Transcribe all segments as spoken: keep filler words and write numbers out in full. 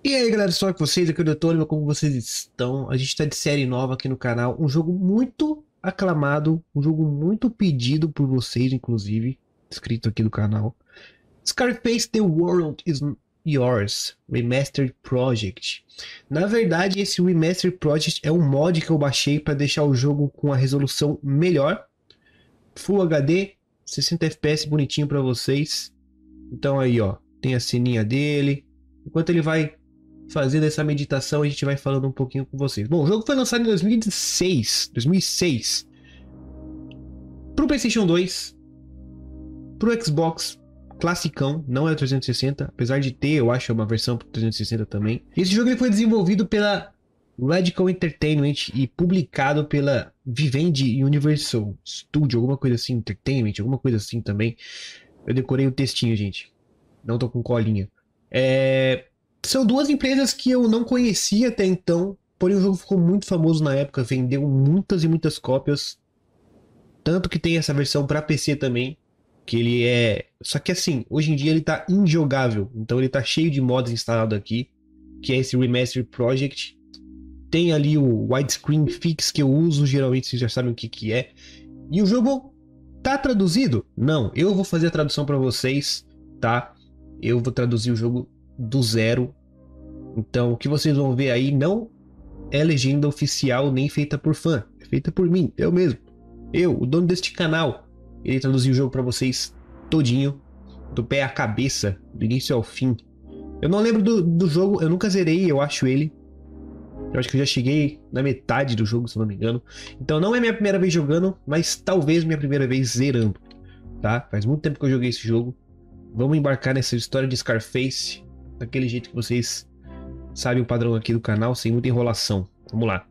E aí galera, só com vocês, aqui é o doutor, como vocês estão? A gente está de série nova aqui no canal, um jogo muito aclamado, um jogo muito pedido por vocês, inclusive, inscrito aqui no canal. Scarface The World Is Yours Remastered Project. Na verdade, esse Remastered Project é um mod que eu baixei para deixar o jogo com a resolução melhor, Full H D, sessenta F P S bonitinho para vocês. Então aí ó, tem a ceninha dele. Enquanto ele vai fazendo essa meditação, a gente vai falando um pouquinho com vocês. Bom, o jogo foi lançado em dois mil e seis, dois mil e seis pro PlayStation dois, pro Xbox classicão, não é o trezentos e sessenta, apesar de ter, eu acho, uma versão pro trezentos e sessenta também. Esse jogo ele foi desenvolvido pela Radical Entertainment e publicado pela Vivendi Universal Studio, alguma coisa assim, Entertainment, alguma coisa assim também. Eu decorei o textinho, gente. Não tô com colinha. É... São duas empresas que eu não conhecia até então, porém o jogo ficou muito famoso na época, vendeu muitas e muitas cópias. Tanto que tem essa versão para P C também, que ele é... Só que assim, hoje em dia ele tá injogável, então ele tá cheio de mods instalado aqui, que é esse Remastered Project. Tem ali o Widescreen Fix que eu uso, geralmente vocês já sabem o que que é. E o jogo tá traduzido? Não, eu vou fazer a tradução para vocês, tá? Eu vou traduzir o jogo do zero. Então o que vocês vão ver aí não é legenda oficial nem feita por fã, é feita por mim, eu mesmo, eu, o dono deste canal. Ele traduziu o jogo para vocês todinho, do pé à cabeça, do início ao fim. Eu não lembro do, do jogo, eu nunca zerei, eu acho ele. Eu acho que eu já cheguei na metade do jogo, se não me engano. Então não é minha primeira vez jogando, mas talvez minha primeira vez zerando, tá? Faz muito tempo que eu joguei esse jogo. Vamos embarcar nessa história de Scarface daquele jeito que vocês sabem o padrão aqui do canal, sem muita enrolação. Vamos lá.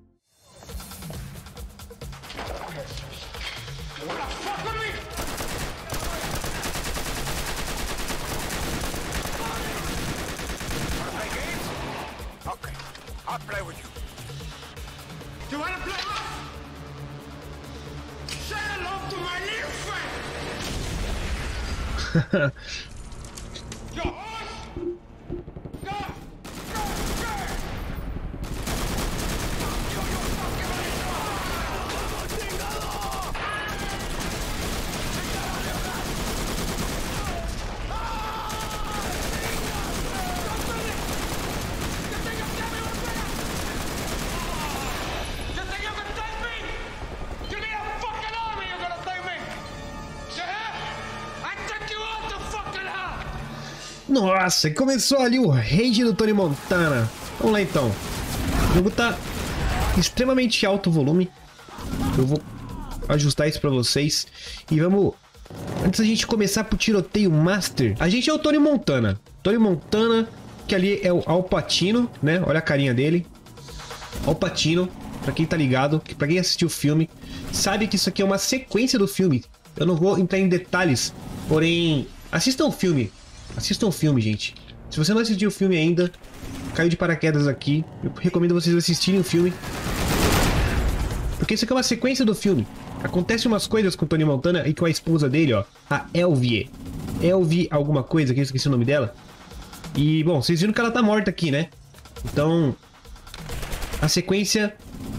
Nossa, começou ali o rage do Tony Montana. Vamos lá então. O jogo tá extremamente alto o volume. Eu vou ajustar isso pra vocês. E vamos... Antes da gente começar pro tiroteio master, a gente é o Tony Montana. Tony Montana, que ali é o Al Pacino, né? Olha a carinha dele. Al Pacino, pra quem tá ligado, que pra quem assistiu o filme, sabe que isso aqui é uma sequência do filme. Eu não vou entrar em detalhes, porém, assistam o filme. Assistam o filme, gente. Se você não assistiu o filme ainda, caiu de paraquedas aqui. Eu recomendo vocês assistirem o filme, porque isso aqui é uma sequência do filme. Acontece umas coisas com o Tony Montana e com a esposa dele, ó, a Elvie. Elvie alguma coisa, que eu esqueci o nome dela. E, bom, vocês viram que ela tá morta aqui, né? Então, a sequência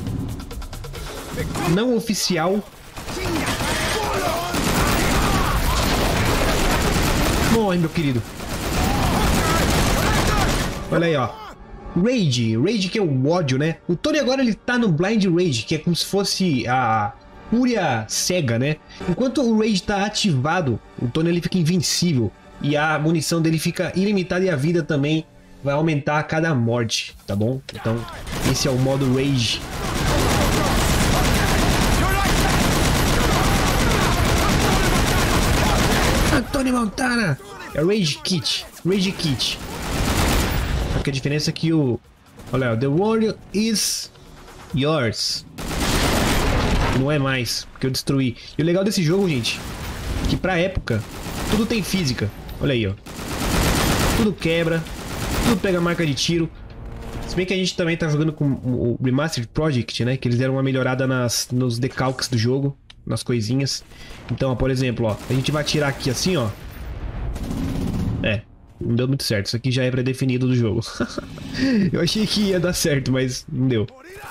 não oficial. Morre, meu querido. Olha aí, ó. Rage. Rage que é o ódio, né? O Tony agora ele tá no Blind Rage, que é como se fosse a fúria cega, né? Enquanto o Rage tá ativado, o Tony ele fica invencível. E a munição dele fica ilimitada e a vida também vai aumentar a cada morte, tá bom? Então, esse é o modo Rage. Tony Montana! É Rage Kit. Rage Kit. Só que a diferença é que o... Olha, The World Is Yours. Não é mais, porque eu destruí. E o legal desse jogo, gente, que pra época, tudo tem física. Olha aí, ó. Tudo quebra. Tudo pega marca de tiro. Se bem que a gente também tá jogando com o Remastered Project, né? Que eles deram uma melhorada nas, nos decalques do jogo. Nas coisinhas. Então, ó, por exemplo, ó, a gente vai atirar aqui assim, ó. É, Não deu muito certo. Isso aqui já é pré-definido do jogo. Eu achei que ia dar certo, mas não deu.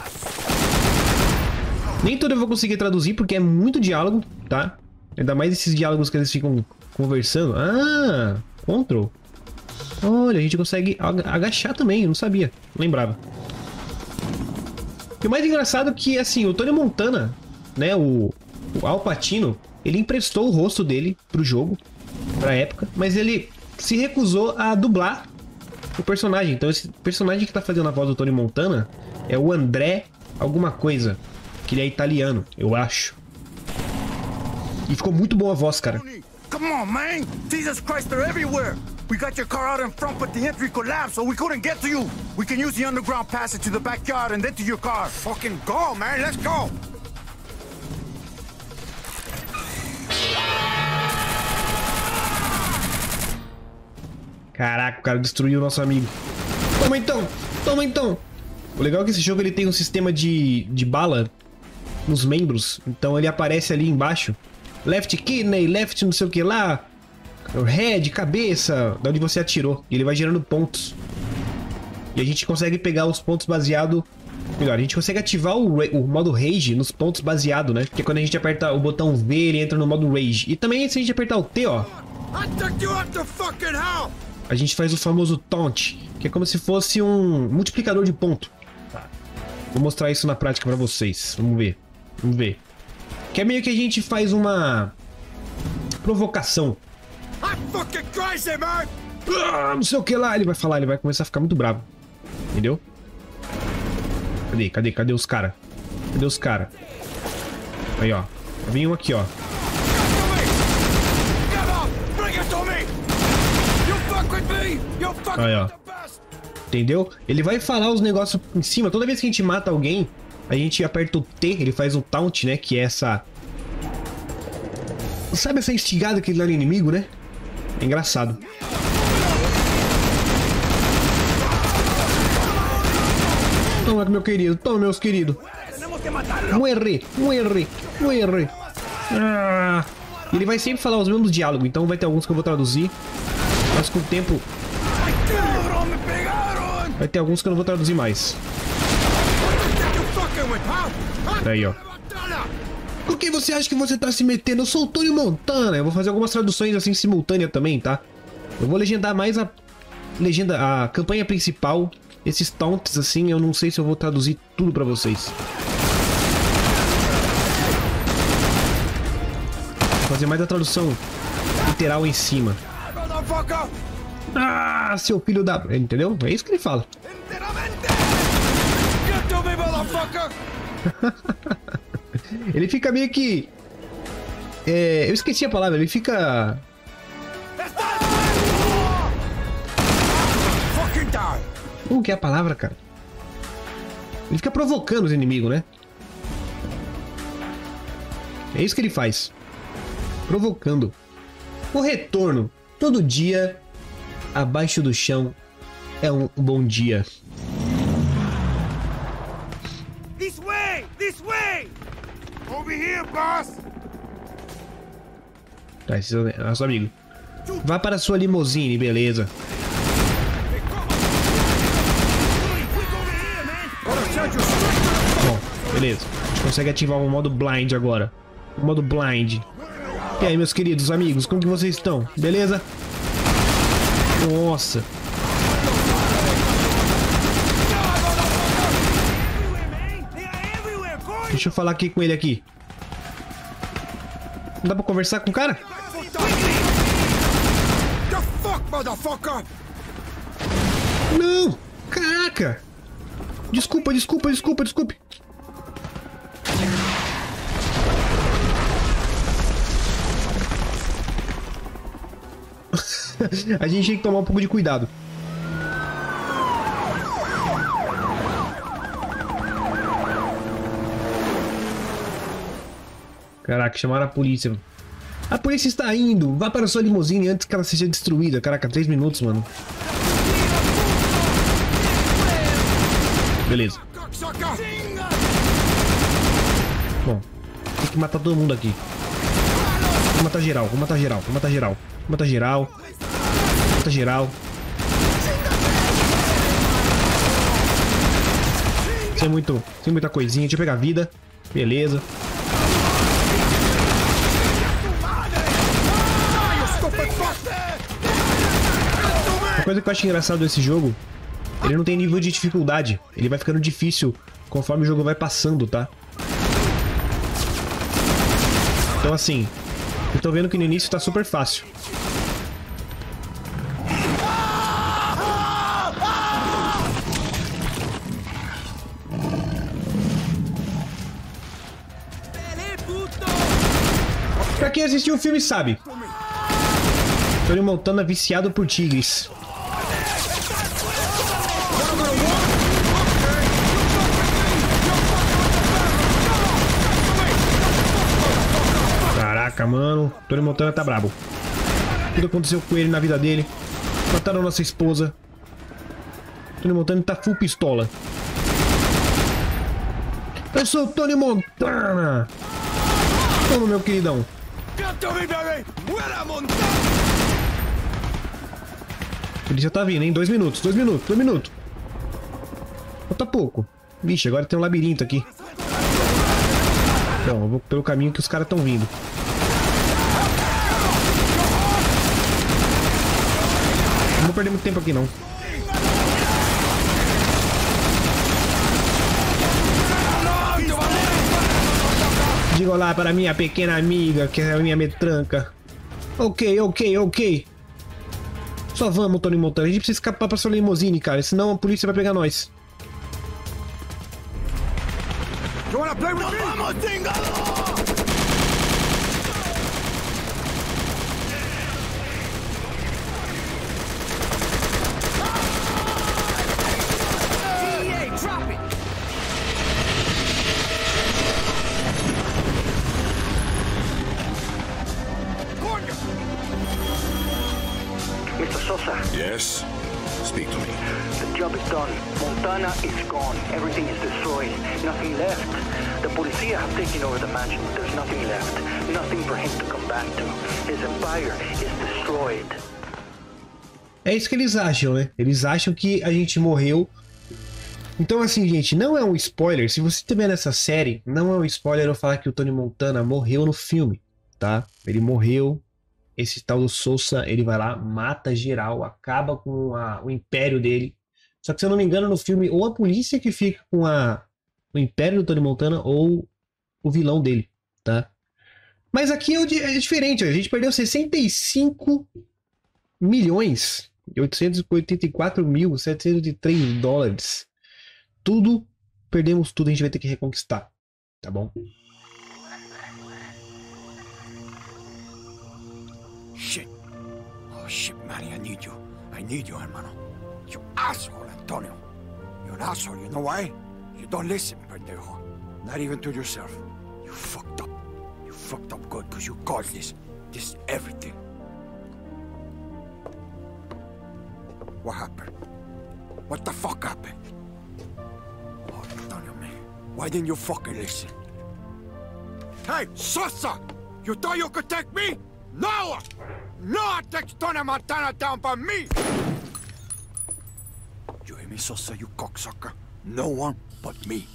Nem tudo eu vou conseguir traduzir, porque é muito diálogo, tá? Ainda mais esses diálogos que eles ficam conversando. Ah, Control. Olha, a gente consegue agachar também, eu não sabia. Não lembrava. E o mais engraçado é que, assim, o Tony Montana, né, o, o Al Pacino, ele emprestou o rosto dele pro jogo, pra época, mas ele se recusou a dublar o personagem. Então esse personagem que tá fazendo a voz do Tony Montana é o André alguma coisa, que ele é italiano, eu acho. E ficou muito boa a voz, cara. Come on, man! Jesus Christ, they're everywhere! We got your car out in front, but the entry collapsed, so we couldn't get to you! We can use the underground passage to the backyard and then to your car. Fucking go, man! Let's go! Caraca, o cara destruiu o nosso amigo. Toma então! Toma então! O legal é que esse jogo ele tem um sistema de, de bala nos membros. Então ele aparece ali embaixo. Left kidney, left não sei o que lá. Head, cabeça. Da onde você atirou. E ele vai gerando pontos. E a gente consegue pegar os pontos baseado... Melhor, a gente consegue ativar o, o modo Rage nos pontos baseado, né? Que é quando a gente aperta o botão V, ele entra no modo Rage. E também se a gente apertar o T, ó, a gente faz o famoso Taunt, que é como se fosse um multiplicador de ponto. Vou mostrar isso na prática pra vocês. Vamos ver. Vamos ver. Que é meio que a gente faz uma provocação. Ah, não sei o que lá. Ele vai falar, ele vai começar a ficar muito bravo. Entendeu? Cadê? Cadê? Cadê os caras? Cadê os caras? Aí, ó. Vem um aqui, ó. Aí, ó. Entendeu? Ele vai falar os negócios em cima. Toda vez que a gente mata alguém, a gente aperta o T, ele faz o taunt, né? Que é essa... Sabe essa instigada que ele dá no inimigo, né? É engraçado. Toma, meu querido. Toma, meus queridos. Muere, muere, muere. Ah. Ele vai sempre falar os mesmos diálogos, então vai ter alguns que eu vou traduzir. Mas com o tempo... Vai ter alguns que eu não vou traduzir mais. Aí, ó. Por que você acha que você tá se metendo? Eu sou o Tony Montana. Eu vou fazer algumas traduções assim simultâneas também, tá? Eu vou legendar mais a legenda, a campanha principal. Esses taunts assim, eu não sei se eu vou traduzir tudo pra vocês. Vou fazer mais a tradução literal em cima. Ah, seu filho da... Entendeu? É isso que ele fala. Ele fica meio que... É, eu esqueci a palavra, ele fica... Como que é a palavra, cara? Ele fica provocando os inimigos, né? É isso que ele faz. Provocando. O retorno. Todo dia, abaixo do chão, é um bom dia. This way! This way! Over here, boss! Tá, esse é nosso amigo. Vá para a sua limousine, beleza. Bom, beleza. A gente consegue ativar o modo blind agora. O modo blind. E aí, meus queridos amigos, como que vocês estão? Beleza? Nossa. Deixa eu falar aqui com ele aqui. Não dá pra conversar com o cara? Não! Caraca! Desculpa, desculpa, desculpa, desculpe. A gente tem que tomar um pouco de cuidado. Caraca, chamaram a polícia. A polícia está indo. Vá para a sua limusine antes que ela seja destruída. Caraca, três minutos, mano. Beleza. Bom, tem que matar todo mundo aqui. Vou matar geral, vou matar geral, vou matar geral. Vou matar geral. Mata geral. Sem, muito, sem muita coisinha. Deixa eu pegar vida. Beleza. Uma coisa que eu acho engraçado desse jogo, ele não tem nível de dificuldade. Ele vai ficando difícil conforme o jogo vai passando, tá? Então assim, eu tô vendo que no início tá super fácil. Pra quem assistiu o filme sabe, Tony Montana viciado por tigres. Caraca, mano. Tony Montana tá brabo. Tudo aconteceu com ele na vida dele. Mataram nossa esposa. Tony Montana tá full pistola. Eu sou o Tony Montana. Toma, meu queridão. Ele já tá vindo, hein? Dois minutos, dois minutos, dois minutos. Falta pouco. Vixe, agora tem um labirinto aqui. Não, eu vou pelo caminho que os caras estão vindo. Não vou perder muito tempo aqui, não. Diga olá para minha pequena amiga, que é a minha metranca. Ok, ok, ok. Só vamos, Tony Montana. A gente precisa escapar pra sua limousine, cara. Senão a polícia vai pegar nós. You wanna play with me? Vamos, Mister Sosa. Yes? Speak to me. The job is done. Montana is gone. Everything is destroyed. Nothing left. The policia have taken over the mansion. There's nothing left. Nothing for him to come back to. His empire is destroyed. É isso que eles acham, né? Eles acham que a gente morreu. Então, assim, gente, não é um spoiler. Se você estiver nessa série, não é um spoiler eu falar que o Tony Montana morreu no filme, tá? Ele morreu. Esse tal do Sosa, ele vai lá, mata geral, acaba com a, o império dele. Só que, se eu não me engano, no filme, ou a polícia que fica com a, o império do Tony Montana, ou o vilão dele, tá? Mas aqui é, é diferente, a gente perdeu sessenta e cinco milhões e oitocentos e oitenta e quatro mil, setecentos e três dólares. Tudo, perdemos tudo, a gente vai ter que reconquistar, tá bom? Shit. Oh, shit, Manny, I need you. I need you, hermano. You asshole, Antonio. You're an asshole, you know why? You don't listen, pendejo. Not even to yourself. You fucked up. You fucked up good because you caused this. This everything. What happened? What the fuck happened? Oh, Antonio, man. Why didn't you fucking listen? Hey, Sosa! You thought you could take me? No! No one takes Tony Montana down by me! You hear me, Sosa, you cocksucker? No one but me.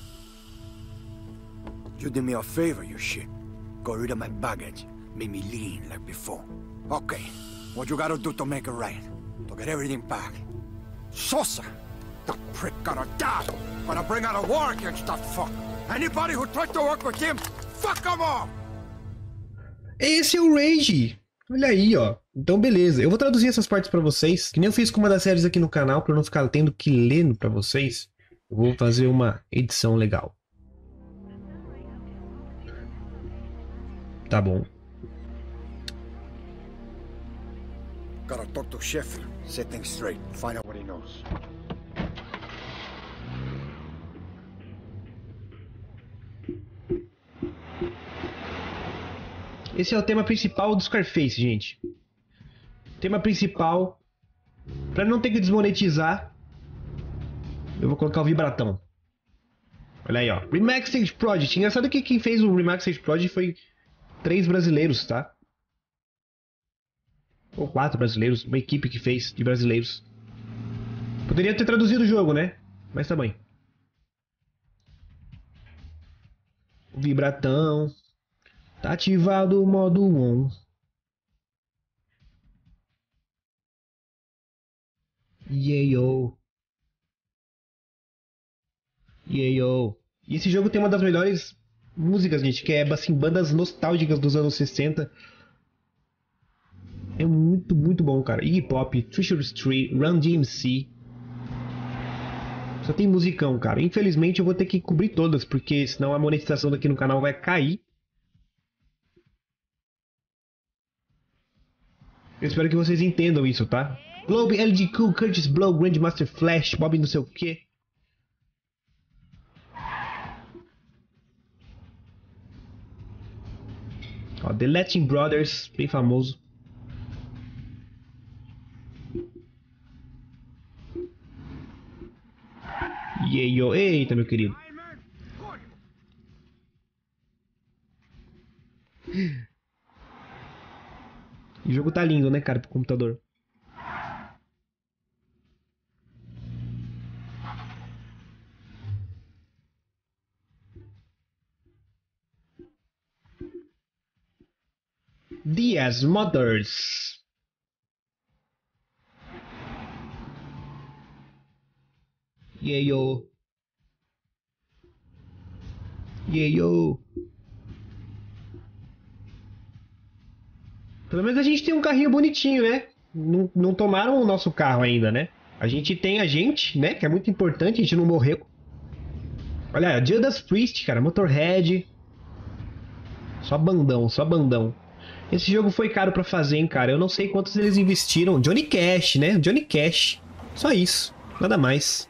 You did me a favor, you shit. Got rid of my baggage. Made me lean like before. Okay, what you gotta do to make it right? To get everything back. Sosa! That prick gotta die! Gonna bring out a war against that fuck! Anybody who tries to work with him, fuck them all! Esse é o Rage. Olha aí, ó. Então, beleza. Eu vou traduzir essas partes pra vocês. Que nem eu fiz com uma das séries aqui no canal, pra eu não ficar tendo que ler pra vocês. Eu vou fazer uma edição legal. Tá bom. Gotta talk to Sheffield. Set things straight. Find out what he knows. Esse é o tema principal do Scarface, gente. Tema principal. Pra não ter que desmonetizar, eu vou colocar o vibratão. Olha aí, ó. Remastered Project. Engraçado que quem fez o Remastered Project foi três brasileiros, tá? Ou quatro brasileiros, uma equipe que fez de brasileiros. Poderia ter traduzido o jogo, né? Mas tá bem. Vibratão. Tá ativado o modo on. Yeyo. Yeyo. E esse jogo tem uma das melhores músicas, gente, que é assim, bandas nostálgicas dos anos sessenta. É muito, muito bom, cara. Iggy Pop, Treasure Street, Run D M C. Só tem musicão, cara. Infelizmente eu vou ter que cobrir todas, porque senão a monetização daqui no canal vai cair. Eu espero que vocês entendam isso, tá? Globe, L G Q, Curtis Blow, Grandmaster Flash, Bob não sei o que. Ó, The Latin Brothers, bem famoso. Yeyo, eita, meu querido. O jogo tá lindo, né, cara, pro computador. Diaz Motors. Yeyo. Yeyo. Pelo menos a gente tem um carrinho bonitinho, né? Não, não tomaram o nosso carro ainda, né? A gente tem a gente, né? Que é muito importante, a gente não morreu. Olha, Judas Priest, cara, Motorhead. Só bandão, só bandão. Esse jogo foi caro pra fazer, hein, cara. Eu não sei quantos eles investiram. Johnny Cash, né? Johnny Cash. Só isso, nada mais.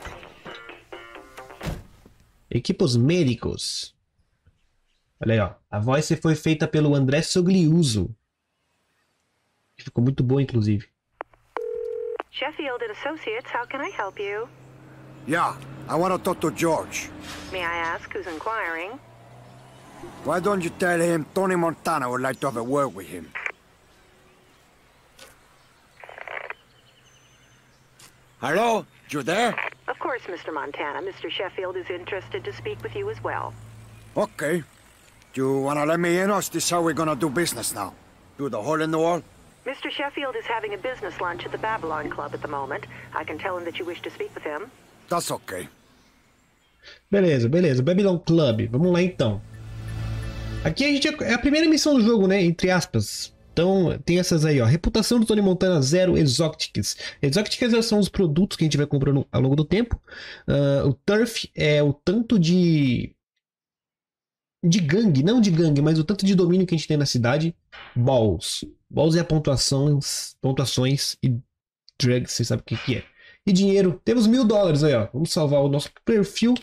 Equipos médicos. Olha aí, ó. A voz foi feita pelo André Sogliuso. Ficou muito boa, inclusive. Sheffield and Associates, how can I help you? Yeah, I want to talk to George. May I ask who's inquiring? Why don't you tell him Tony Montana would like to have a word with him? Hello? You there? Of course, Mister Montana. Mister Sheffield is interested to speak with you as well. Okay. You want to let me in, or is this how we're going to do business now? Do the hole in the wall? Mister Sheffield is having a business lunch at the Babylon Club at the moment. I can tell him that you wish to speak with him. That's okay. Beleza, beleza. Babylon Club. Vamos lá, então. Aqui a gente é a primeira missão do jogo, né? Entre aspas. Então, tem essas aí, ó. Reputação do Tony Montana zero, Exotics. Exotics são os produtos que a gente vai comprando ao longo do tempo. Uh, o Turf é o tanto de... De gangue, não de gangue, mas o tanto de domínio que a gente tem na cidade. Balls. Balls é a pontuações, pontuações e drugs, você sabe o que, que é. E dinheiro. Temos mil dólares aí, ó. Vamos salvar o nosso perfil.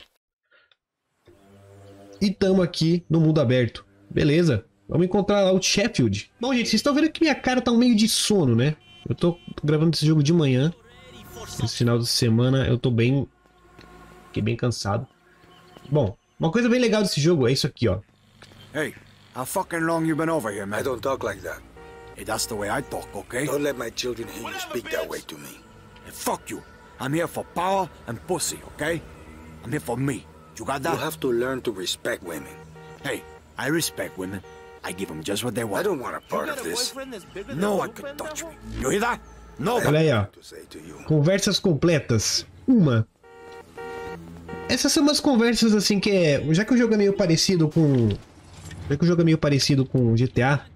E tamo aqui no mundo aberto. Beleza. Vamos encontrar lá o Sheffield. Bom, gente, vocês estão vendo que minha cara tá um meio de sono, né? Eu tô gravando esse jogo de manhã. Esse final de semana eu tô bem... Fiquei bem cansado. Bom, uma coisa bem legal desse jogo é isso aqui, ó. Hey, how fucking long you been over here, man? I don't talk like that. Hey, that's the way I talk, okay? Don't let my children hear you speak that way to me. Hey, fuck you. I'm here for power and pussy, okay? I'm here for me. You got that? You have to learn to respect women. Hey, I respect women. I give them just what they want. I don't want a part of this. No one can touch me. You hear that? No. Olha aí, ó. Conversas completas. Uma. Essas são umas conversas assim que é... Já que o jogo é meio parecido com... Já que o jogo é meio parecido com G T A,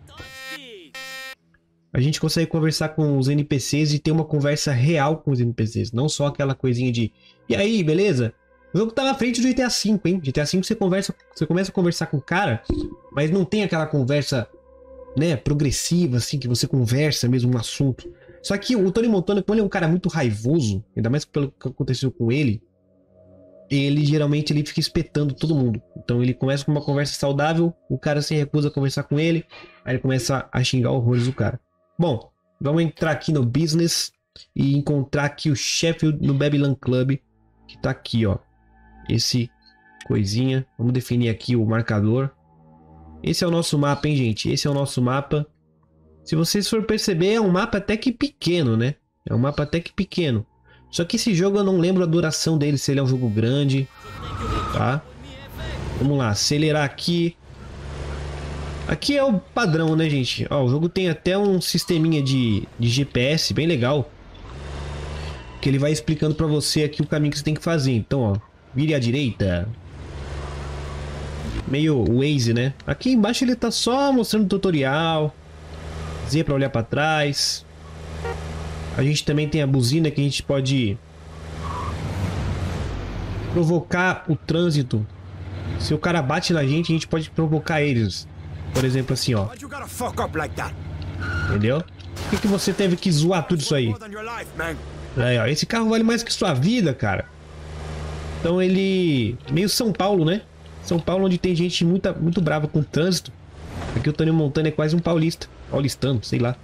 a gente consegue conversar com os N P Cs e ter uma conversa real com os N P Cs. Não só aquela coisinha de... E aí, beleza? O jogo tá na frente do G T A cinco, hein? G T A cinco você conversa, você começa a conversar com o cara, mas não tem aquela conversa, né, progressiva, assim, que você conversa mesmo um assunto. Só que o Tony Montana, como ele é um cara muito raivoso, ainda mais pelo que aconteceu com ele, ele geralmente ele fica espetando todo mundo. Então ele começa com uma conversa saudável, o cara se recusa a conversar com ele, aí ele começa a xingar horrores o cara. Bom, vamos entrar aqui no business e encontrar aqui o Sheffield no Babylon Club, que tá aqui, ó. Esse coisinha. Vamos definir aqui o marcador. Esse é o nosso mapa, hein, gente? Esse é o nosso mapa. Se vocês for perceber, é um mapa até que pequeno, né? É um mapa até que pequeno. Só que esse jogo eu não lembro a duração dele, se ele é um jogo grande, tá? Vamos lá, acelerar aqui. Aqui é o padrão, né, gente? Ó, o jogo tem até um sisteminha de, de G P S bem legal. Que ele vai explicando pra você aqui o caminho que você tem que fazer. Então, ó, vire à direita. Meio Waze, né? Aqui embaixo ele tá só mostrando o tutorial. Z pra olhar pra trás. A gente também tem a buzina que a gente pode provocar o trânsito. Se o cara bate na gente, a gente pode provocar eles. Por exemplo, assim, ó. Entendeu? Por que, que você teve que zoar tudo isso aí? Aí, ó. Esse carro vale mais que sua vida, cara. Então ele... Meio São Paulo, né? São Paulo, onde tem gente muito, muito brava com o trânsito. Aqui o Tony Montana é quase um paulista. Paulistano, sei lá.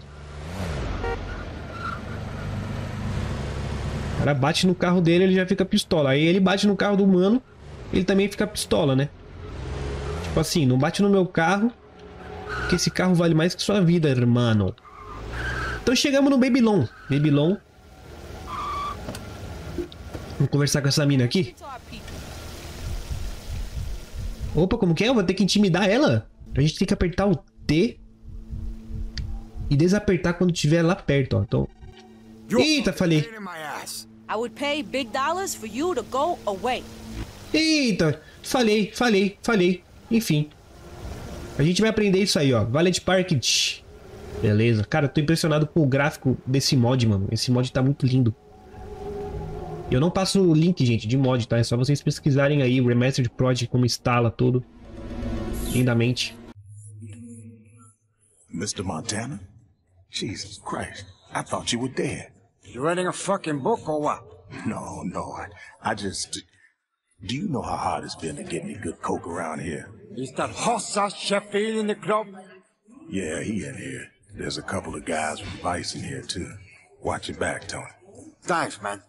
O cara bate no carro dele, ele já fica pistola. Aí ele bate no carro do mano, ele também fica pistola, né? Tipo assim, não bate no meu carro, porque esse carro vale mais que sua vida, irmão. Então chegamos no Babylon. Babylon. Vamos conversar com essa mina aqui. Opa, como que é? Eu vou ter que intimidar ela. A gente tem que apertar o T e desapertar quando estiver lá perto, ó. Então... Eita, falei. I would pay big dollars for you to go away. Eita, falei, falei, falei. Enfim. A gente vai aprender isso aí, ó. Valet Park. Beleza. Cara, eu tô impressionado com o gráfico desse mod, mano. Esse mod tá muito lindo. Eu não passo o link, gente, de mod, tá? É só vocês pesquisarem aí o Remastered Project, como instala tudo. Lindamente. mister Montana? Jesus Christ. I thought you were dead. You writing a fucking book or what? No, no, I, I just... Do you know how hard it's been to get me good coke around here? Is that Hossa Sheffield in the club? Yeah, he in here. There's a couple of guys from Vice in here, too. Watch your back, Tony. Thanks, man.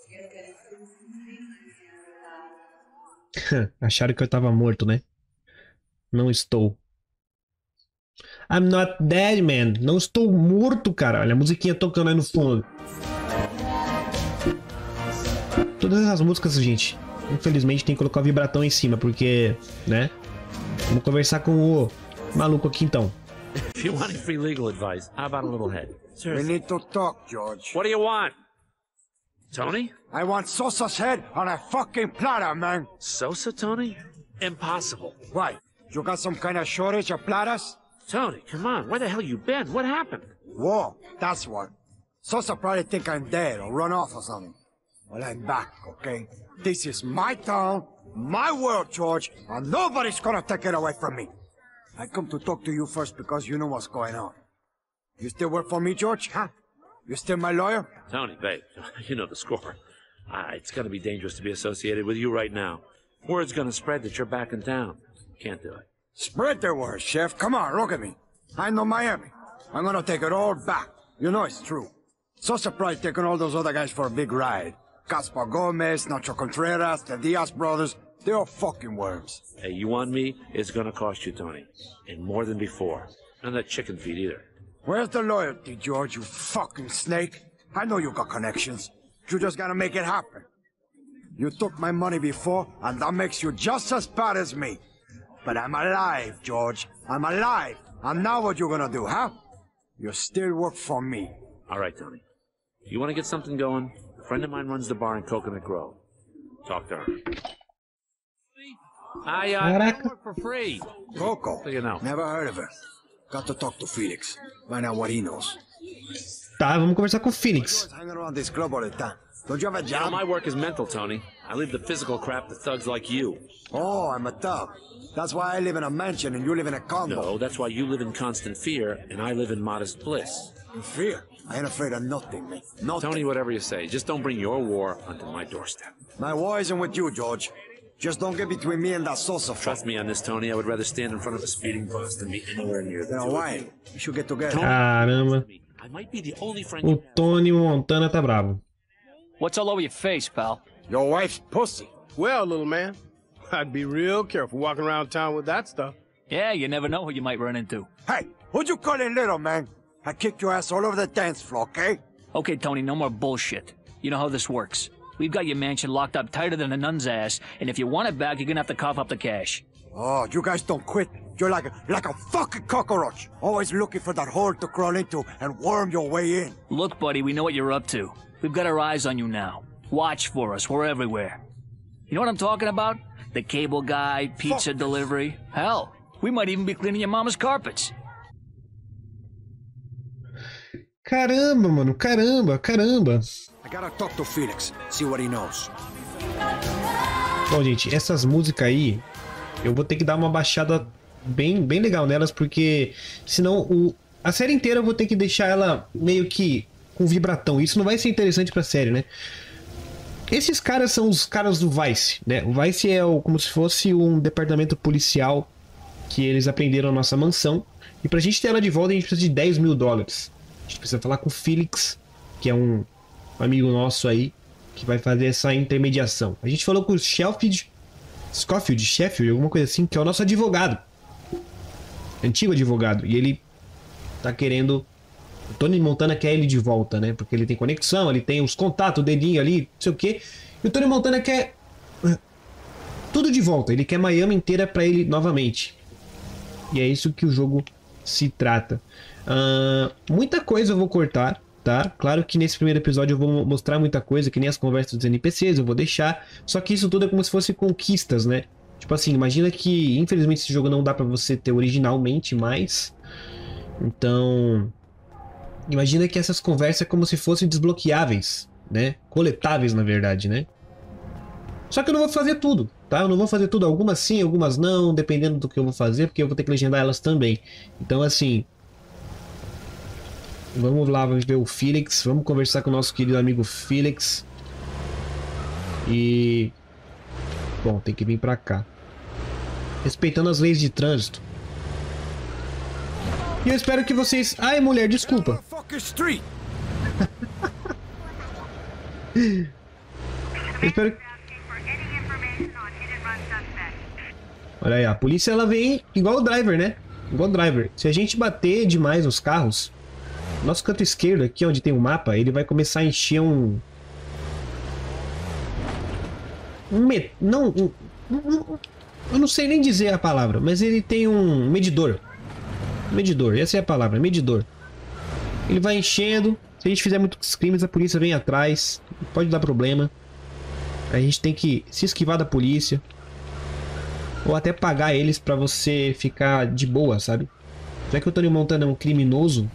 Acharam que eu tava morto, né? Não estou. I'm not dead, man. Não estou morto, cara. Olha a musiquinha tocando aí no fundo. Todas essas músicas, gente, infelizmente tem que colocar o vibratão em cima, porque, né? Vamos conversar com o maluco aqui, então. If you want free legal advice, how about a little head? We need to talk, George. What do you want? Tony? I want Sosa's head on a fucking platter, man. Sosa, Tony? Impossible. Why? You got some kind of shortage of platters? Tony, come on. Where the hell you been? What happened? War, that's what. Sosa probably think I'm dead or run off or something. Well, I'm back, okay? This is my town, my world, George, and nobody's gonna take it away from me. I come to talk to you first because you know what's going on. You still work for me, George, huh? You still my lawyer? Tony, babe, you know the score. Uh, it's gonna be dangerous to be associated with you right now. Word's gonna spread that you're back in town. Can't do it. Spread the word, Chef. Come on, look at me. I know Miami. I'm gonna take it all back. You know it's true. So surprised taking all those other guys for a big ride. Gaspar Gomez, Nacho Contreras, the Diaz brothers. They're all fucking worms. Hey, you want me? It's gonna cost you, Tony. And more than before. None of that chicken feed either. Where's the loyalty, George, you fucking snake? I know you got connections. You just gotta make it happen. You took my money before, and that makes you just as bad as me. But I'm alive, George. I'm alive. And now what you gonna do, huh? You still work for me. All right, Tony. You want to get something going? A friend of mine runs the bar in Coconut Grove. Talk to her. I, uh, I work for free. Coco? So you know. Never heard of her. Got to talk to Felix. Find out what he knows. Tá, vamos conversar com o Felix. Hanging around this club all the time. Don't you have a You know, job? my work is mental, Tony. I leave the physical crap to thugs like you. Oh, I'm a thug. That's why I live in a mansion and you live in a condo. No, that's why you live in constant fear and I live in modest bliss. In fear? I ain't afraid of nothing, man. Nothing. Tony, whatever you say, just don't bring your war onto my doorstep. My war isn't with you, George. Just don't get between me and that Sosa fuck. Trust me on this, Tony. I would rather stand in front of a speeding bus than be anywhere near the Then two of why? you. We should get together. Caramba. I might be the only friend O you have. Tony Montana tá bravo. What's all over your face, pal? Your wife's pussy. Well, little man, I'd be real careful walking around town with that stuff. Yeah, you never know who you might run into. Hey, who'd you call it little, man? I kick your ass all over the dance floor, okay? Okay, Tony, no more bullshit. You know how this works. We've got your mansion locked up tighter than a nun's ass, and if you want it back, you're gonna have to cough up the cash. Oh, you guys don't quit. You're like a, like a fucking cockroach. Always looking for that hole to crawl into and worm your way in. Look, buddy, we know what you're up to. We've got our eyes on you now. Watch for us. We're everywhere. You know what I'm talking about? The cable guy, pizza Fuck. delivery. Hell, we might even be cleaning your mama's carpets. Caramba, mano. Caramba, caramba. I gotta talk to Felix. See what he knows. Bom, gente, essas músicas aí, eu vou ter que dar uma baixada bem, bem legal nelas, porque senão o, a série inteira eu vou ter que deixar ela meio que com vibratão. Isso não vai ser interessante pra série, né? Esses caras são os caras do Vice, né? O Vice é o, como se fosse um departamento policial que eles aprenderam na nossa mansão. E pra gente ter ela de volta, a gente precisa de dez mil dólares. A gente precisa falar com o Felix, que é um amigo nosso aí, que vai fazer essa intermediação. A gente falou com o Sheffield, Scofield, Sheffield, alguma coisa assim, que é o nosso advogado. Antigo advogado. E ele tá querendo... O Tony Montana quer ele de volta, né? Porque ele tem conexão, ele tem os contatos, o dedinho ali, não sei o quê. E o Tony Montana quer... tudo de volta. Ele quer Miami inteira pra ele novamente. E é isso que o jogo se trata. Uh, muita coisa eu vou cortar, tá? Claro que nesse primeiro episódio eu vou mostrar muita coisa, que nem as conversas dos N P Cs, eu vou deixar. Só que isso tudo é como se fosse conquistas, né? Tipo assim, imagina que infelizmente esse jogo não dá pra você ter originalmente mais. Então... imagina que essas conversas é como se fossem desbloqueáveis, né? Coletáveis, na verdade, né? Só que eu não vou fazer tudo, tá? Eu não vou fazer tudo. Algumas sim, algumas não, dependendo do que eu vou fazer, porque eu vou ter que legendar elas também. Então, assim... vamos lá, vamos ver o Felix. Vamos conversar com o nosso querido amigo Felix. E... bom, tem que vir pra cá. Respeitando as leis de trânsito. E eu espero que vocês... ai, mulher, desculpa. Eu espero... olha aí, a polícia ela vem igual o driver, né? Igual o driver. Se a gente bater demais nos carros, nosso canto esquerdo aqui, onde tem o mapa, ele vai começar a encher um... um met... não... Um... Um... eu não sei nem dizer a palavra, mas ele tem um medidor. Medidor, essa é a palavra, medidor. Ele vai enchendo. Se a gente fizer muitos crimes, a polícia vem atrás. Pode dar problema. A gente tem que se esquivar da polícia. Ou até pagar eles pra você ficar de boa, sabe? Já que o Tony Montana é um criminoso.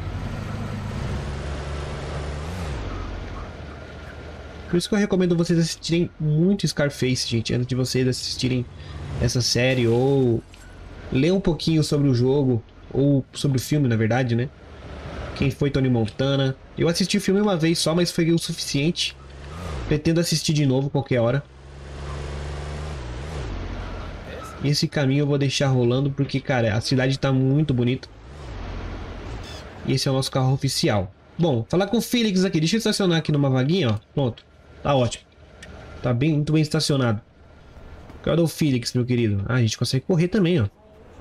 Por isso que eu recomendo vocês assistirem muito Scarface, gente, antes de vocês assistirem essa série. Ou ler um pouquinho sobre o jogo. Ou sobre o filme, na verdade, né? Quem foi Tony Montana. Eu assisti o filme uma vez só, mas foi o suficiente. Pretendo assistir de novo qualquer hora. Esse caminho eu vou deixar rolando porque, cara, a cidade tá muito bonita. E esse é o nosso carro oficial. Bom, falar com o Felix aqui. Deixa eu estacionar aqui numa vaguinha, ó. Pronto. Tá ótimo. Tá bem, muito bem estacionado. Cadê o Felix, meu querido? Ah, a gente consegue correr também, ó.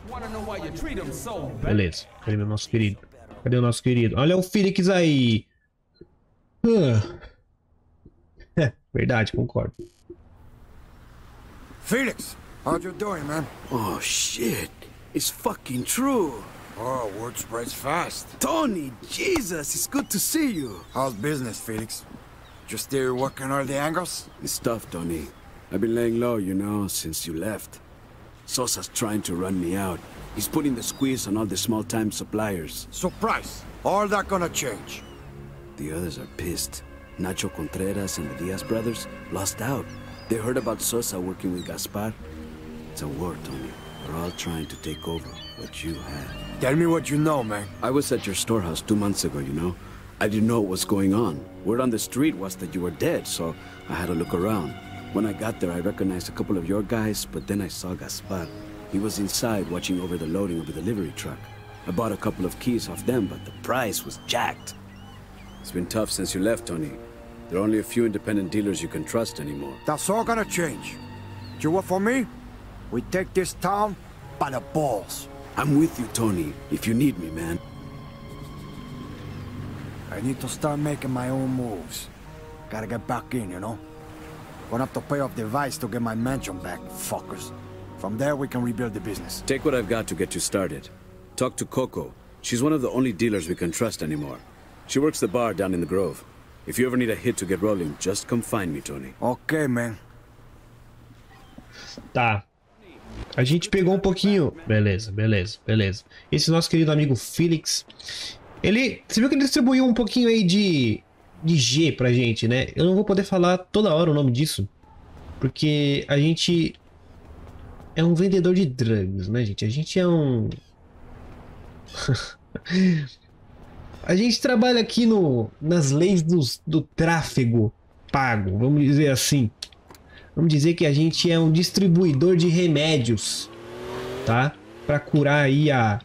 Beleza. Cadê o nosso querido? Cadê o nosso querido? Olha o Felix aí. Uh. É, verdade, concordo. Felix, how you doing, man? Oh, shit. It's fucking true. Oh, word spreads fast. Tony, Jesus, it's good to see you. How's business, Felix? Just still working all the angles? It's tough, Tony. I've been laying low, you know, since you left. Sosa's trying to run me out. He's putting the squeeze on all the small-time suppliers. Surprise! All that gonna change. The others are pissed. Nacho Contreras and the Diaz brothers lost out. They heard about Sosa working with Gaspar. It's a war, Tony. We're all trying to take over what you had. Tell me what you know, man. I was at your storehouse two months ago, you know. I didn't know what was going on. Word on the street was that you were dead, so I had to look around. When I got there, I recognized a couple of your guys, but then I saw Gaspar. He was inside watching over the loading of the delivery truck. I bought a couple of keys off them, but the price was jacked. It's been tough since you left, Tony. There are only a few independent dealers you can trust anymore. That's all gonna change. You work for me? We take this town by the balls. I'm with you, Tony, if you need me, man. I need to start making my own moves. Gotta get back in, you know? Gonna have to pay off the Vice to get my mansion back, fuckers. From there, we can rebuild the business. Take what I've got to get you started. Talk to Coco. She's one of the only dealers we can trust anymore. She works the bar down in the Grove. If you ever need a hit to get rolling, just come find me, Tony. Okay, man. Tá. A gente pegou um pouquinho... Beleza, beleza, beleza. Esse nosso querido amigo Felix, ele... Você viu que ele distribuiu um pouquinho aí de... de G pra gente, né? Eu não vou poder falar toda hora o nome disso, porque a gente... é um vendedor de drugs, né, gente? A gente é um... A gente trabalha aqui no, nas leis do, do tráfego pago, vamos dizer assim. Vamos dizer que a gente é um distribuidor de remédios, tá? Pra curar aí a...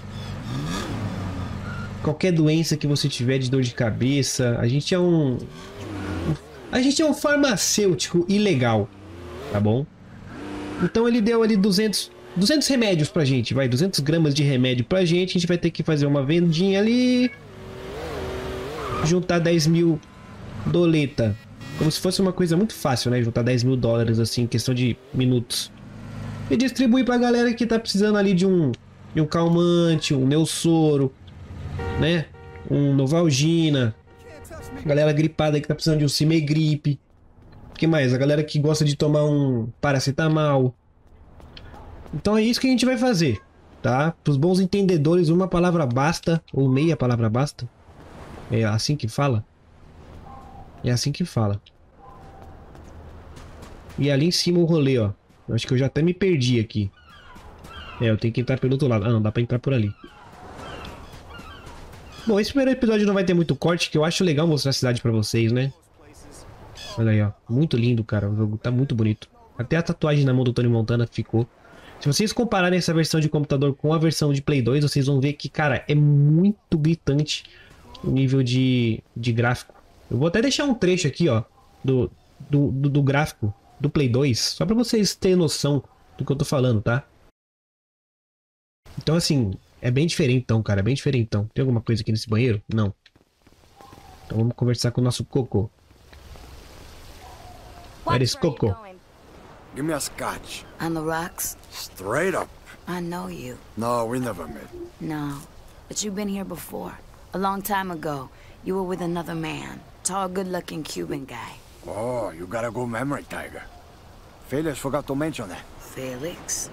qualquer doença que você tiver de dor de cabeça. A gente é um... A gente é um farmacêutico ilegal, tá bom? Então ele deu ali duzentos, duzentos remédios pra gente, vai, duzentos gramas de remédio pra gente. A gente vai ter que fazer uma vendinha ali, juntar dez mil doleta, como se fosse uma coisa muito fácil, né? Juntar dez mil dólares assim, em questão de minutos, e distribuir pra galera que tá precisando ali de um, de um calmante, um Neosoro, né? Um Novalgina, galera gripada que tá precisando de um Cimegripe. O que mais? A galera que gosta de tomar um paracetamol. Então é isso que a gente vai fazer, tá? Para os bons entendedores, uma palavra basta, ou meia palavra basta. É assim que fala? É assim que fala. E ali em cima o rolê, ó. Eu acho que eu já até me perdi aqui. É, eu tenho que entrar pelo outro lado. Ah, não, dá pra entrar por ali. Bom, esse primeiro episódio não vai ter muito corte, que eu acho legal mostrar a cidade pra vocês, né? Olha aí, ó. Muito lindo, cara. O jogo tá muito bonito. Até a tatuagem na mão do Tony Montana ficou. Se vocês compararem essa versão de computador com a versão de Play dois, vocês vão ver que, cara, é muito gritante o nível de, de gráfico. Eu vou até deixar um trecho aqui, ó, do, do, do, do gráfico do Play dois, só pra vocês terem noção do que eu tô falando, tá? Então, assim, é bem diferentão, cara. É bem diferentão. Tem alguma coisa aqui nesse banheiro? Não. Então vamos conversar com o nosso Coco. Where is Coco? Give me a scotch. On the rocks? Straight up. I know you. No, we never met. No, but you've been here before. A long time ago, you were with another man. Tall, good-looking Cuban guy. Oh, you got a good memory, Tiger. Felix forgot to mention that. Felix?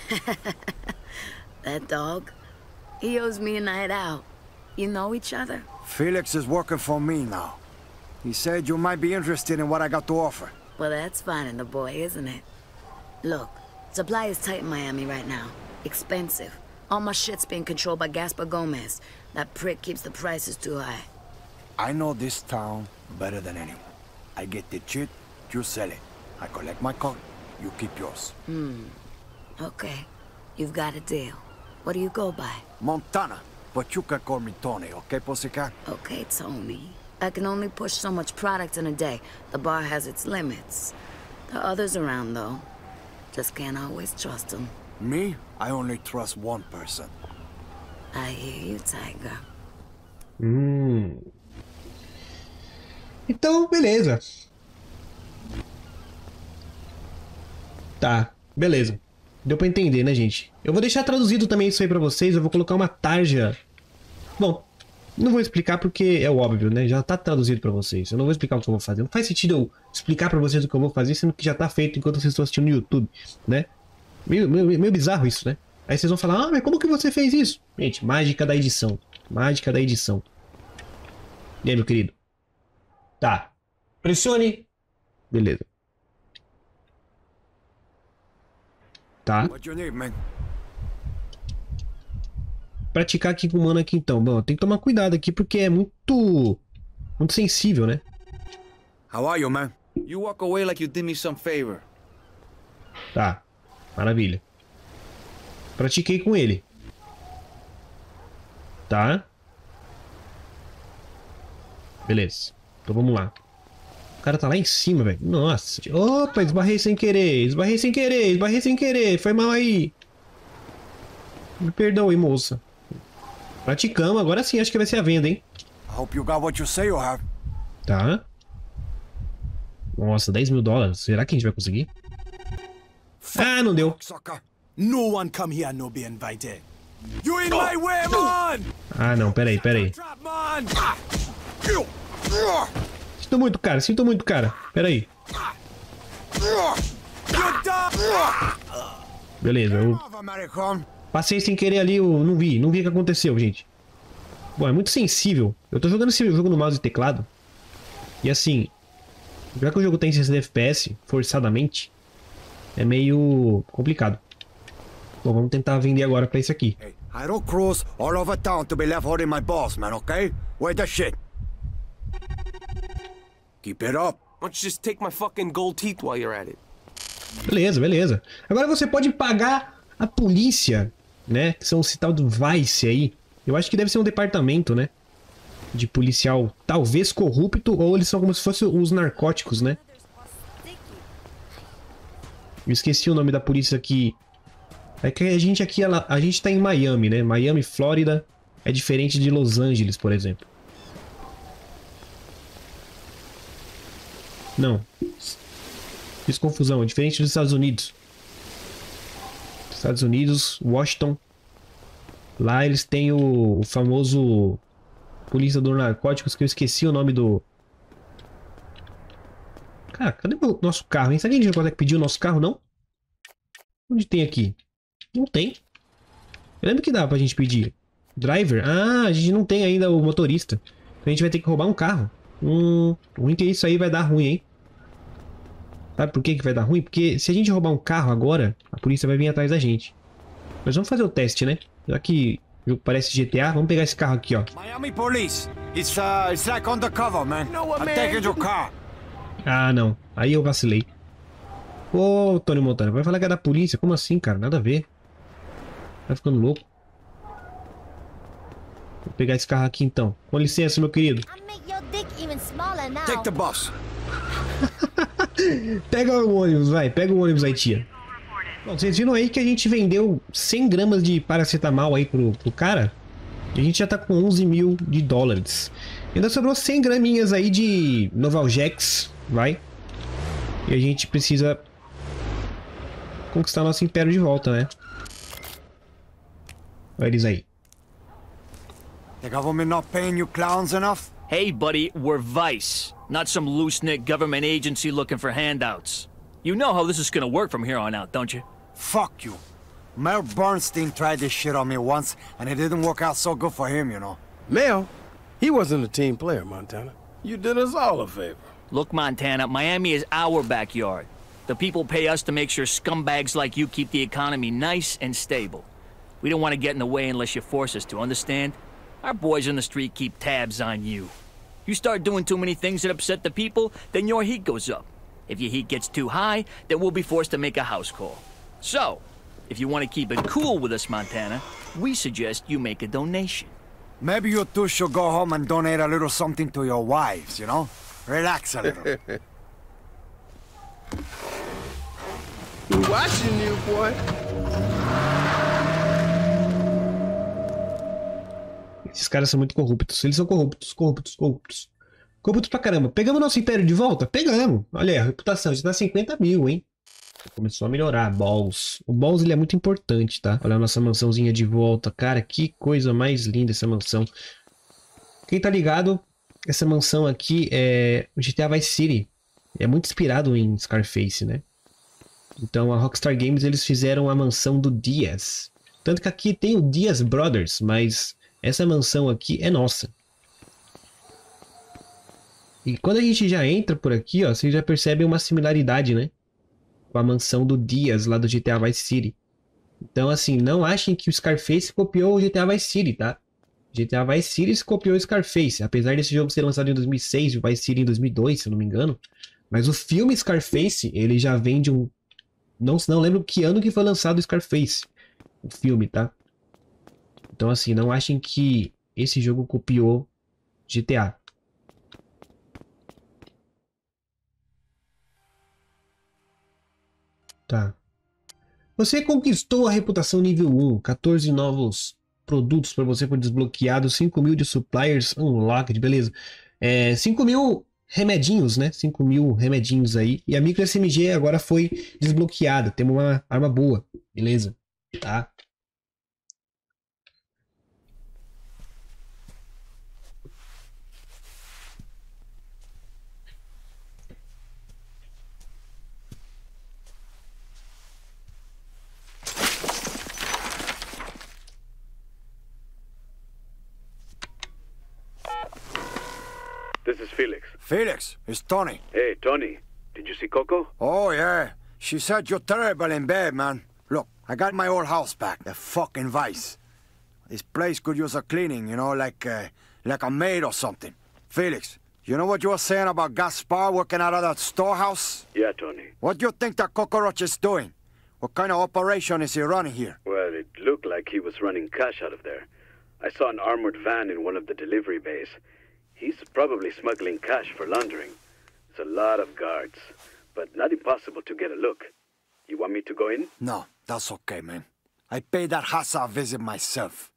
That dog? He owes me a night out. You know each other? Felix is working for me now. He said you might be interested in what I got to offer. Well, that's fine in the boy, isn't it? Look, supply is tight in Miami right now. Expensive. All my shit's being controlled by Gaspar Gomez. That prick keeps the prices too high. I know this town better than anyone. I get the shit, you sell it. I collect my cut, you keep yours. Hmm. Okay. You've got a deal. What do you go by? Montana. But you can call me Tony, okay, Pussycat? Okay, Tony. I can only push so much product in a day. The bar has its limits. There are others around, though. Just can't always trust them. Me? I only trust one person. I hear you, Tiger. Hum. Então, beleza. Tá, beleza. Deu pra entender, né, gente? Eu vou deixar traduzido também isso aí pra vocês. Eu vou colocar uma tarja. Bom, não vou explicar porque é óbvio, né? Já tá traduzido pra vocês. Eu não vou explicar o que eu vou fazer. Não faz sentido eu explicar pra vocês o que eu vou fazer, sendo que já tá feito enquanto vocês estão assistindo no YouTube, né? Meio, meio, meio bizarro isso, né? Aí vocês vão falar, ah, mas como que você fez isso? Gente, mágica da edição. Mágica da edição. E aí, meu querido? Tá. Pressione. Beleza. Tá. What you need, man? Praticar aqui com o mano aqui então. Bom, tem que tomar cuidado aqui porque é muito... muito sensível, né? How are you, man? You walk away like you did me some favor. Tá. Maravilha. Pratiquei com ele. Tá? Beleza. Então vamos lá. O cara tá lá em cima, velho. Nossa. Opa, esbarrei sem querer. Esbarrei sem querer. Esbarrei sem querer. Foi mal aí. Me perdoe, moça. Praticamos. Agora sim, acho que vai ser a venda, hein? Hope you got what you say you have. Tá. Nossa, dez mil dólares. Será que a gente vai conseguir? Ah, não deu. No one come here no be invited. You in my way, man! Ah, não, peraí, peraí. Sinto muito, cara, sinto muito, cara. Peraí. Beleza, eu passei sem querer ali, eu não vi, não vi o que aconteceu, gente. Bom, é muito sensível. Eu tô jogando esse jogo no mouse e teclado. E assim, já que o jogo tem sessenta F P S, forçadamente, é meio complicado. Bom, vamos tentar vender agora pra esse aqui. I don't cruise all over town to be left holding my balls, man, okay? Wait the shit. Keep it up. Why don't you just take my fucking gold teeth while you're at it? Beleza, beleza. Agora você pode pagar a polícia, né? Que são esse tal do Vice aí. Eu acho que deve ser um departamento, né? De policial, talvez corrupto, ou eles são como se fossem os narcóticos, né? Eu esqueci o nome da polícia aqui. É que a gente aqui, ela, a gente tá em Miami, né? Miami, Flórida, é diferente de Los Angeles, por exemplo. Não. Fiz confusão, é diferente dos Estados Unidos. Estados Unidos, Washington. Lá eles têm o, o famoso polícia dos narcóticos, que eu esqueci o nome do... Cara, cadê o nosso carro, hein? Será que a gente não consegue pedir o nosso carro, não? Onde tem aqui? Não tem. Eu lembro que dá pra gente pedir. Driver? Ah, a gente não tem ainda o motorista. Então a gente vai ter que roubar um carro. Hum, ruim que isso aí vai dar ruim, hein? Sabe por que que vai dar ruim? Porque se a gente roubar um carro agora, a polícia vai vir atrás da gente. Mas vamos fazer o teste, né? Já que o jogo parece G T A, vamos pegar esse carro aqui, ó. Miami Police. It's uh, it's like undercover, man. No, I'm taking your car. Ah, não. Aí eu vacilei. Ô, Tony Montana, vai falar que é da polícia? Como assim, cara? Nada a ver. Tá ficando louco. Vou pegar esse carro aqui então. Com licença, meu querido. Take the bus. Pega o ônibus, vai. Pega o ônibus aí, tia. Bom, vocês viram aí que a gente vendeu cem gramas de paracetamol aí pro, pro cara. E a gente já tá com onze mil de dólares. Ainda sobrou cem graminhas aí de Novalgex, vai. E a gente precisa conquistar nosso império de volta, né? Olha eles aí. The government not paying you clowns enough? Hey, buddy, we're Vice, not some loose-knit government agency looking for handouts. You know how this is gonna work from here on out, don't you? Fuck you. Mayor Bernstein tried this shit on me once, and it didn't work out so good for him, you know. Mayor? He wasn't a team player, Montana. You did us all a favor. Look, Montana, Miami is our backyard. The people pay us to make sure scumbags like you keep the economy nice and stable. We don't want to get in the way unless you force us to, understand? Our boys on the street keep tabs on you. You start doing too many things that upset the people, then your heat goes up. If your heat gets too high, then we'll be forced to make a house call. So, if you want to keep it cool with us, Montana, we suggest you make a donation. Maybe you two should go home and donate a little something to your wives, you know? Relax a little. Watching you, boy. Esses caras são muito corruptos. Eles são corruptos, corruptos, corruptos. Corruptos pra caramba. Pegamos nosso império de volta? Pegamos. Olha aí, a reputação já tá cinquenta mil, hein? Começou a melhorar. Balls. O Balls, ele é muito importante, tá? Olha a nossa mansãozinha de volta. Cara, que coisa mais linda essa mansão. Quem tá ligado, essa mansão aqui é o G T A Vice City. É muito inspirado em Scarface, né? Então a Rockstar Games, eles fizeram a mansão do Diaz. Tanto que aqui tem o Diaz Brothers, mas essa mansão aqui é nossa. E quando a gente já entra por aqui, ó, vocês já percebem uma similaridade, né? Com a mansão do Diaz lá do G T A Vice City. Então, assim, não achem que o Scarface copiou o G T A Vice City, tá? G T A Vice City copiou o Scarface. Apesar desse jogo ser lançado em dois mil e seis e o Vice City em dois mil e dois, se eu não me engano. Mas o filme Scarface, ele já vem de um... Não, não lembro que ano que foi lançado o Scarface. O filme, tá? Então, assim, não achem que esse jogo copiou G T A. Tá. Você conquistou a reputação nível um. quatorze novos produtos para você foi desbloqueado. cinco mil de suppliers unlocked, beleza. É, cinco mil remedinhos, né? cinco mil remedinhos aí. E a micro S M G agora foi desbloqueada. Temos uma arma boa, beleza? Tá? This is Felix. Felix, it's Tony. Hey, Tony. Did you see Coco? Oh, yeah. She said you're terrible in bed, man. Look, I got my old house back. The fucking vice. This place could use a cleaning, you know, like, uh, like a maid or something. Felix, you know what you were saying about Gaspar working out of that storehouse? Yeah, Tony. What do you think that cockroach is doing? What kind of operation is he running here? Well, it looked like he was running cash out of there. I saw an armored van in one of the delivery bays. He's probably smuggling cash for laundering. It's a lot of guards, but not impossible to get a look. You want me to go in? No, that's okay, man. I paid that Hassa a visit myself.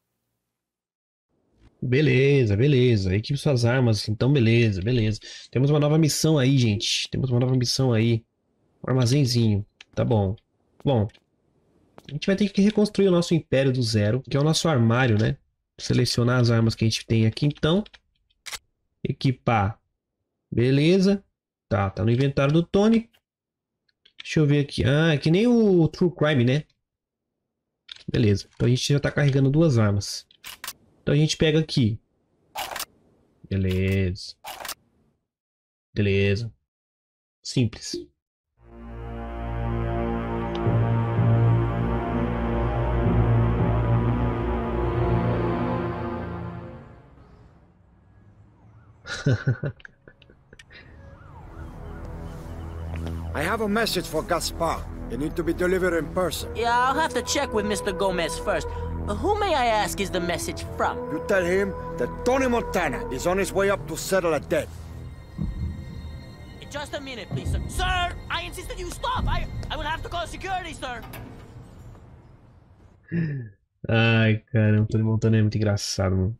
Beleza, beleza. Equipe suas armas, então beleza, beleza. Temos uma nova missão aí, gente. Temos uma nova missão aí. Um armazenzinho. Tá bom. Bom, a gente vai ter que reconstruir o nosso império do zero, que é o nosso armário, né? Selecionar as armas que a gente tem aqui, então. Equipar. Beleza. Tá, tá no inventário do Tony. Deixa eu ver aqui. Ah, é que nem o True Crime, né? Beleza. Então a gente já tá carregando duas armas. Então a gente pega aqui. Beleza. Beleza. Simples. I have a message for Gaspar. It needs to be delivered in person. Yeah, I'll have to check with Mister Gomez first. Uh, who, may I ask, is the message from? You tell him that Tony Montana is on his way up to settle a debt. Just a minute, please, sir. Sir, I insisted you stop. I, I will have to call security, sir. Ai, caramba, o Tony Montana é muito engraçado, mano.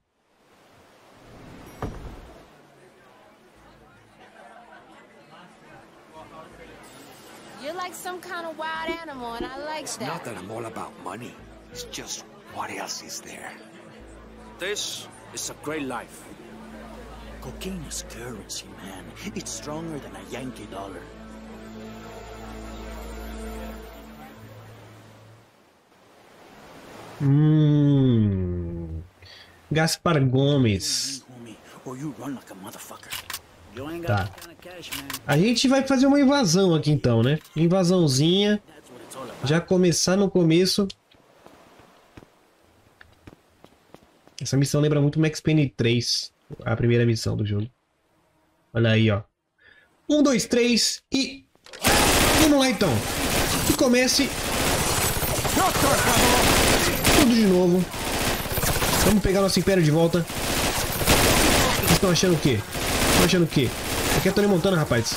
You're like some kind of wild animal, and I like that. Not that I'm all about money. It's just what else is there? This is a great life. Cocaine is currency, man. It's stronger than a Yankee dollar. Hum. Gaspar Gomes. Or you run like a motherfucker. Tá. A gente vai fazer uma invasão aqui então, né? Invasãozinha. Já começar no começo. Essa missão lembra muito Max Payne três. A primeira missão do jogo. Olha aí, ó. Um, dois, três e... Vamos lá então. Que comece... Tudo de novo. Vamos pegar nosso império de volta. Vocês estão achando o quê? Estão achando o quê? Aqui é Tony Montana, rapaz.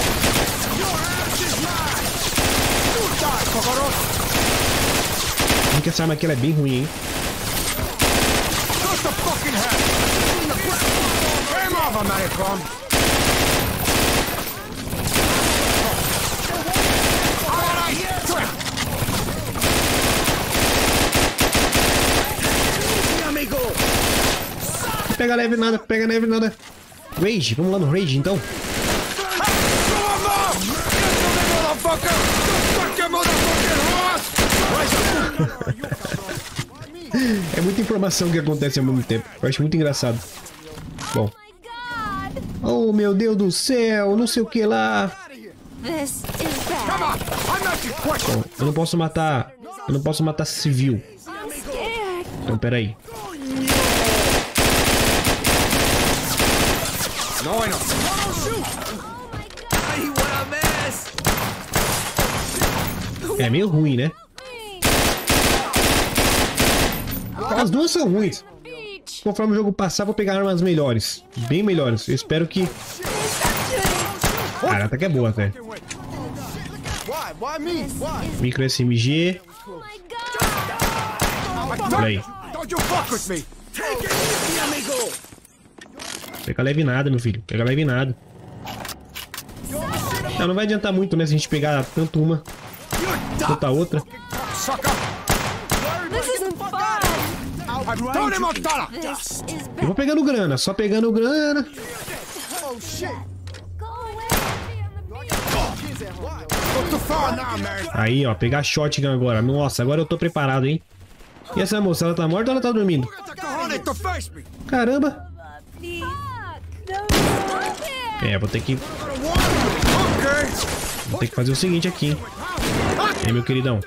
Porque essa arma aqui ela é bem ruim, hein? Pega leve nada, pega leve nada. Rage, vamos lá no Rage então. É muita informação que acontece ao mesmo tempo. Eu acho muito engraçado. Bom. Oh, meu Deus do céu, não sei o que lá. Bom, eu não posso matar. Eu não posso matar civil. Então, peraí. É meio ruim, né? As duas são ruins. Conforme o jogo passar, vou pegar armas melhores. Bem melhores. Eu espero que... Cara, até que é boa, até. Micro S M G. Olha aí. Don't you fuck with me. Take it easy, amigo. Pega leve nada, meu filho. Pega leve nada. Não, não vai adiantar muito, né? Se a gente pegar tanto uma quanto a outra. Eu vou pegando grana, só pegando grana. Aí, ó, pegar shotgun agora. Nossa, agora eu tô preparado, hein? E essa moça, ela tá morta ou ela tá dormindo? Caramba! É, vou ter que... Vou ter que fazer o seguinte aqui, hein? Aí, meu queridão.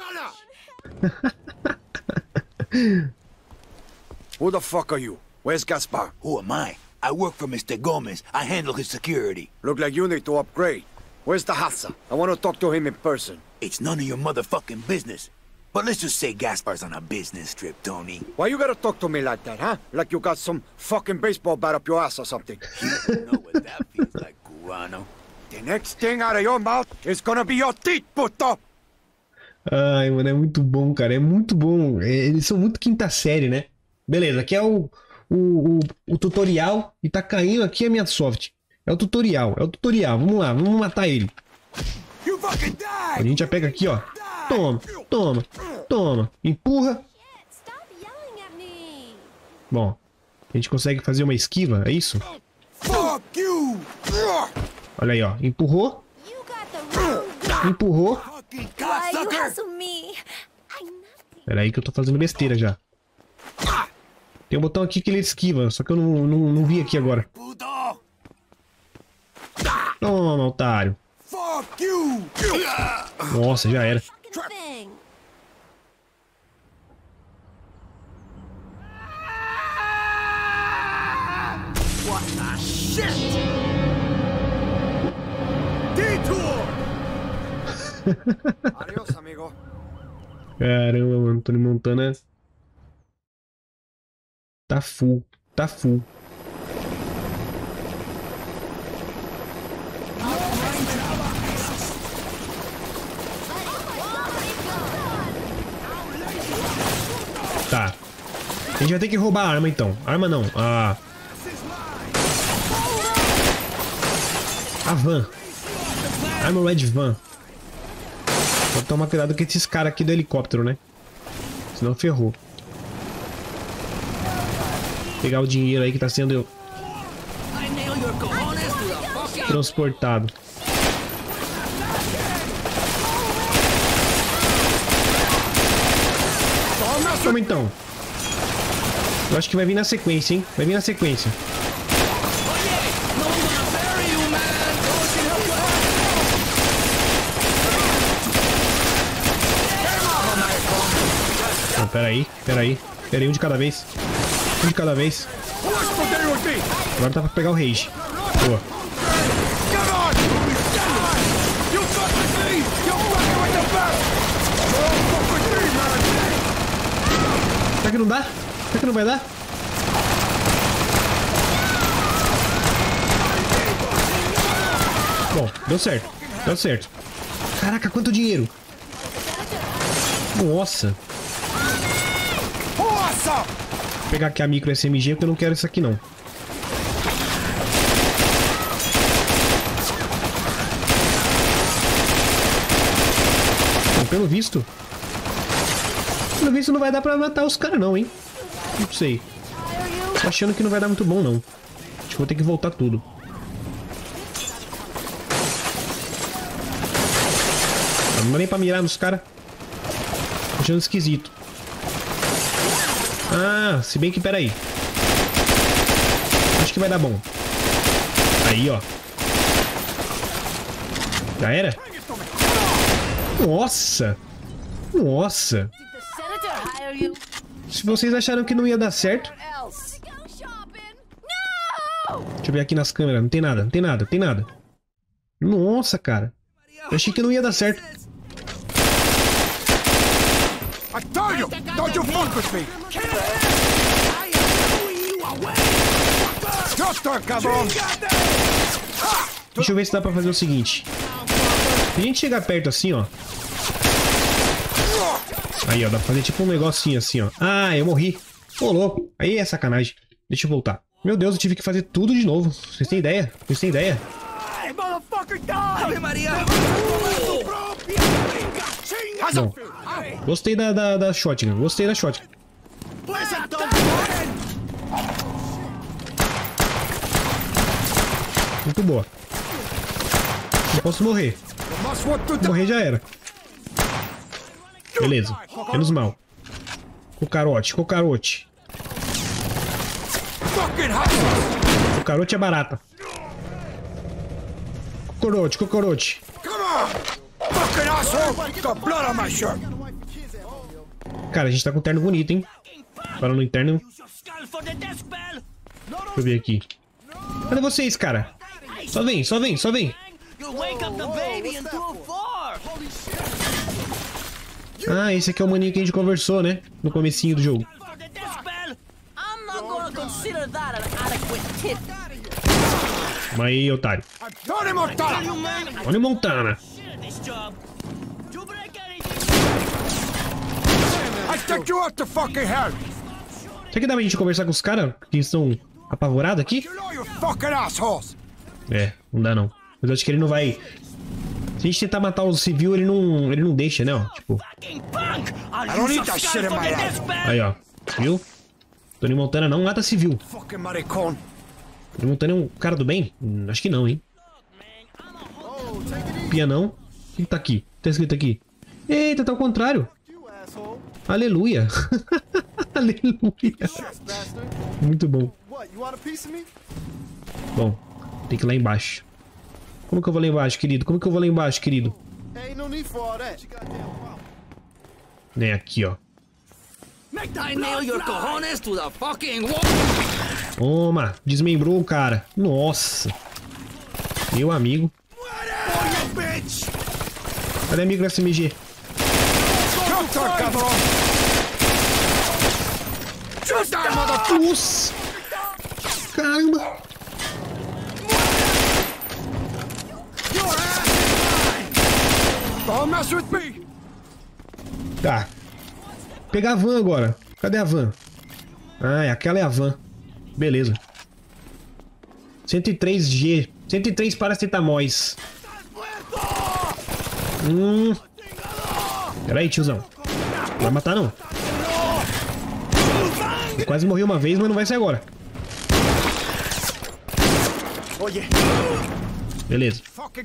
Who the fuck are you? Where's Gaspar? Who am I? I work for Mister Gomez. I handle his security. Look like you need to upgrade. Where's the Hassa? I want to talk to him in person. It's none of your motherfucking business. But let's just say Gaspar's on a business trip, Tony. Why you gotta talk to me like that, huh? Like you got some fucking baseball bat up your ass or something. You don't know what that feels like, Guano. The next thing out of your mouth is gonna be your teeth, puto! Ai, mano, é muito bom, cara. É muito bom. É, eles são muito quinta série, né? Beleza, aqui é o, o, o, o tutorial. E tá caindo aqui a minha soft. É o tutorial, é o tutorial. Vamos lá, vamos matar ele. A gente já pega aqui, ó. Toma, toma, toma. Empurra. Bom, a gente consegue fazer uma esquiva, é isso? Olha aí, ó. Empurrou. Empurrou. Pera aí que eu tô fazendo besteira já. Tem um botão aqui que ele esquiva, só que eu não, não, não vi aqui agora. Toma, otário. Nossa, já era. What the shit? Detour! Adiós, amigo. Caramba, mano, Tony Montana tá full, tá full. Tá. A gente vai ter que roubar a arma então. Arma não, a... A van. Armored Van. Vou tomar cuidado com esses caras aqui do helicóptero, né? Senão ferrou. Pegar o dinheiro aí que tá sendo transportado. Toma então. Eu acho que vai vir na sequência, hein? Vai vir na sequência. Não, peraí, peraí. Peraí, um de cada vez. Um de cada vez. Agora dá pra pegar o rage. Boa. Será que não dá? Será que não vai dar? Bom, deu certo. Deu certo. Caraca, quanto dinheiro! Nossa! Vou pegar aqui a micro S M G porque eu não quero isso aqui não. Bom, pelo visto... Pelo visto não vai dar pra matar os caras não, hein? Não sei. Tô achando que não vai dar muito bom não. Acho que vou ter que voltar tudo. Não dá nem pra mirar nos caras. Tô achando esquisito. Ah, se bem que peraí. Acho que vai dar bom. Aí, ó. Já era? Nossa! Nossa! Se vocês acharam que não ia dar certo... Deixa eu ver aqui nas câmeras. Não tem nada, não tem nada, não tem nada. Nossa, cara. Eu achei que não ia dar certo. Deixa eu ver se dá pra fazer o seguinte. Se a gente chegar perto assim, ó. Aí, ó, dá pra fazer tipo um negocinho assim, ó. Ah, eu morri. Ô, louco. Aí é sacanagem. Deixa eu voltar. Meu Deus, eu tive que fazer tudo de novo. Vocês têm ideia? Vocês têm ideia? Bom, gostei da, da, da shotgun. Gostei da shotgun. Muito boa. Não posso morrer. Morrer já era. Beleza. Menos mal. Cocarote, cocarote. Cocarote é barata. Cocorote, cocorote. Cara, a gente tá com um terno bonito, hein? Parando no interno. Deixa eu ver aqui. Cadê vocês, cara? Só vem, só vem, só vem. Ah, esse aqui é o maninho que a gente conversou, né? No comecinho do jogo. Calma aí, otário. Tony Montana. Será que dá pra gente conversar com os caras que estão apavorados aqui? É, não dá não. Mas eu acho que ele não vai... Se a gente tentar matar o civil, ele não, ele não deixa, né? Ó, tipo... Aí, ó. Viu? Tony Montana não mata civil. Tony Montana é um cara do bem? Hum, acho que não, hein? Pianão. O que tá aqui? Tá escrito aqui. Eita, tá ao contrário. Aleluia. Aleluia. Muito bom. Bom, tem que ir lá embaixo. Como que eu vou lá embaixo, querido? Como que eu vou lá embaixo, querido? Nem aqui, ó. Toma, desmembrou o cara. Nossa. Meu amigo. Cadê amigo da S M G? Nossa. Caramba. Tá. Pegar a van agora. Cadê a van? Ah, aquela é a van. Beleza. cento e três G. cento e três paracetamóis. Hum. Pera aí, tiozão. Não vai matar, não. Eu quase morri uma vez, mas não vai ser agora. Beleza.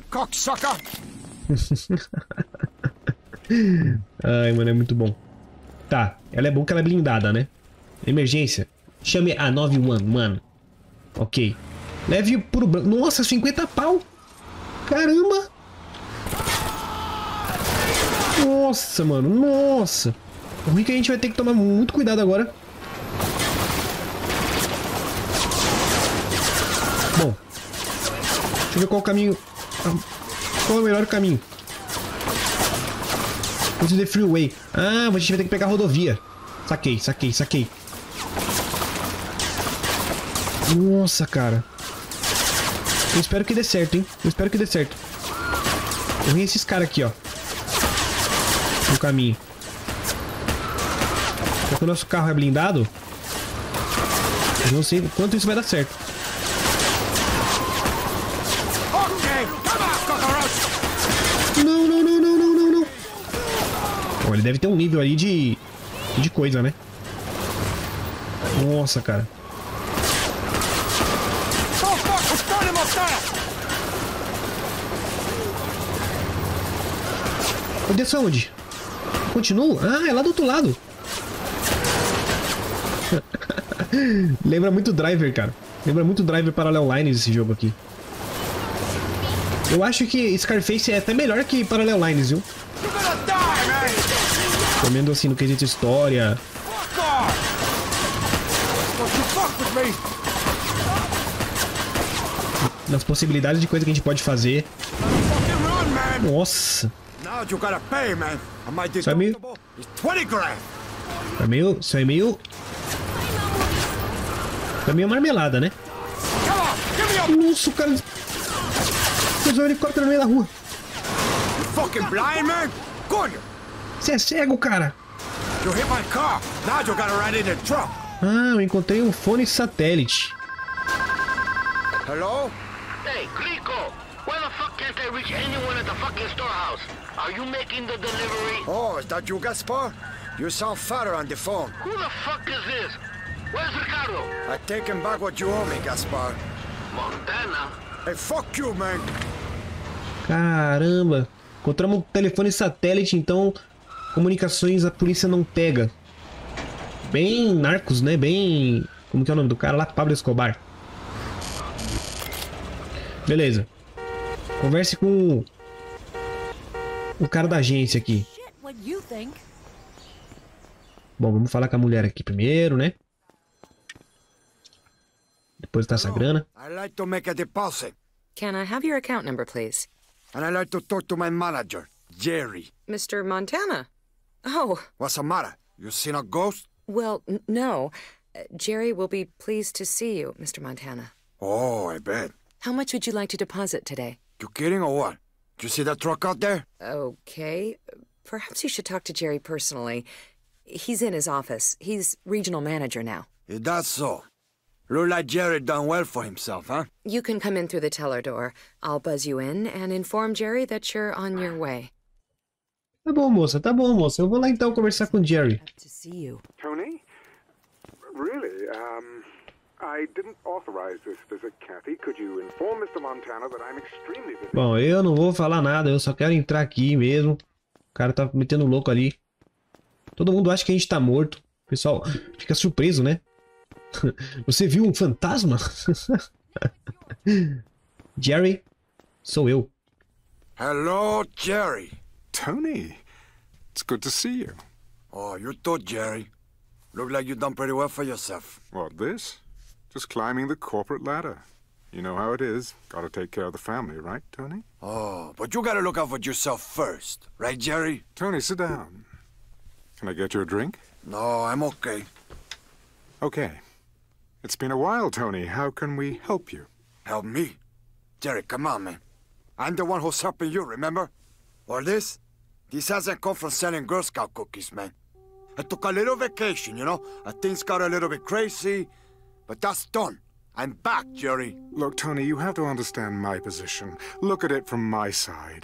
Ai, mano, é muito bom. Tá, ela é bom que ela é blindada, né? Emergência. Chame a nove um um, mano. Ok. Leve pro branco. Nossa, cinquenta pau. Caramba. Nossa, mano. Nossa. O ruim é que a gente vai ter que tomar muito cuidado agora. Bom. Deixa eu ver qual o caminho. Qual é o melhor caminho. Use the freeway. Ah, a gente vai ter que pegar a rodovia. Saquei, saquei, saquei. Nossa, cara. Eu espero que dê certo, hein? Eu espero que dê certo. Eu vi esses caras aqui, ó. No caminho. Porque o nosso carro é blindado. Eu não sei quanto isso vai dar certo. Não, não, não, não, não, não, não. Bom, ele deve ter um nível aí de... De coisa, né? Nossa, cara. Eu desço aonde? Continuo? Ah, é lá do outro lado. Lembra muito Driver, cara. Lembra muito Driver Parallel Lines esse jogo aqui. Eu acho que Scarface é até melhor que Parallel Lines, viu? Comendo assim no quesito história. Nas possibilidades de coisa que a gente pode fazer. Nossa. Isso é meio... Isso é meio... Isso é meio... Isso é meio marmelada, né? Nossa, o cara... Fez um helicóptero no meio da rua. Você é cego, cara. Ah, eu encontrei um fone satélite. Hello? Hey, Clico! Why the fuck can't I reach anyone at the fucking storehouse? Are you making the delivery? Oh, is that you, Gaspar? You sound fatter on the phone. Who the fuck is this? Where's Ricardo? I taken back what you owe me, Gaspar. Montana? Hey, fuck you, man. Caramba. Encontramos um telefone satélite, então comunicações a polícia não pega. Bem narcos, né? Bem... Como que é o nome do cara lá? Pablo Escobar. Beleza. Converse com o cara da agência aqui. Bom, vamos falar com a mulher aqui primeiro, né? Depois tá essa grana. I'd like to make a deposit. Can I have your account number, please? And I'd like to talk to my manager, Jerry. Mister Montana? Oh. What's the matter? You seen a ghost? Well, n no. Uh, Jerry will be pleased to see you, Mister Montana. Oh, I bet. How much would you like to deposit today? You kidding or what? Did you see that truck out there? Okay. Perhaps you should talk to Jerry personally. He's in his office. He's regional manager now. Is that so? Look like Jerry done well for himself, huh? You can come in through the teller door. I'll buzz you in and inform Jerry that you're on your way. Tá bom, moça. Tá bom, moça. Eu vou lá então conversar com o Jerry. To see you. Tony? Really? Um, I didn't authorize this visit, Kathy. Could you inform Mister Montana that I'm extremely busy? Bom, eu não vou falar nada. Eu só quero entrar aqui mesmo. O cara tá metendo louco ali. Todo mundo acha que a gente tá morto. O pessoal fica surpreso, né? Você viu um fantasma? Jerry, sou eu. Hello, Jerry. Tony, it's good to see you. Oh, you too, Jerry. Look like you've done pretty well for yourself. What, this? Just climbing the corporate ladder. You know how it is. Gotta take care of the family, right, Tony? Oh, but you gotta look out for yourself first. Right, Jerry? Tony, sit down. Can I get you a drink? No, I'm okay. Okay. It's been a while, Tony. How can we help you? Help me? Jerry, come on, man. I'm the one who's helping you, remember? Or this? This hasn't come from selling Girl Scout cookies, man. I took a little vacation, you know? Uh, things got a little bit crazy, but that's done. I'm back, Jerry. Look, Tony, you have to understand my position. Look at it from my side.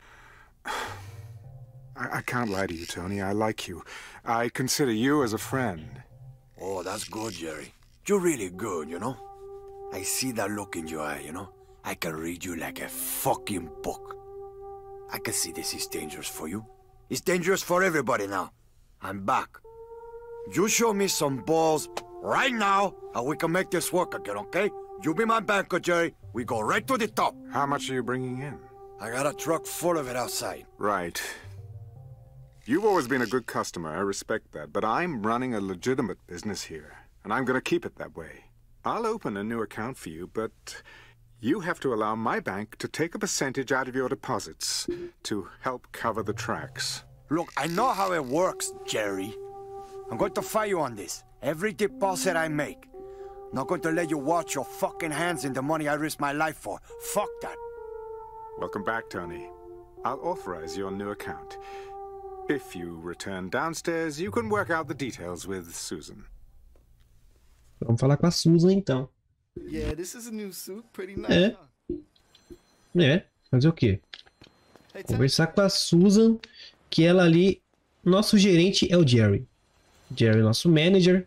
I, I can't lie to you, Tony. I like you. I consider you as a friend. Oh, that's good, Jerry. You're really good, you know? I see that look in your eye, you know? I can read you like a fucking book. I can see this is dangerous for you. It's dangerous for everybody now. I'm back. You show me some balls right now, and we can make this work again, okay? You be my banker, Jerry. We go right to the top. How much are you bringing in? I got a truck full of it outside. Right. You've always been a good customer, I respect that, but I'm running a legitimate business here, and I'm gonna keep it that way. I'll open a new account for you, but you have to allow my bank to take a percentage out of your deposits to help cover the tracks. Look, I know how it works, Jerry. I'm going to fight you on this. Every deposit I make. Not going to let you wash your fucking hands in the money I risked my life for. Fuck that. Welcome back, Tony. I'll authorize your new account. If you return downstairs, you can work out the details with Susan. Vamos falar com a Susan, então. Yeah, this is a new suit. Pretty nice. É. É, fazer o quê? Conversar com a Susan, que ela ali... Nosso gerente é o Jerry. Jerry, nosso manager.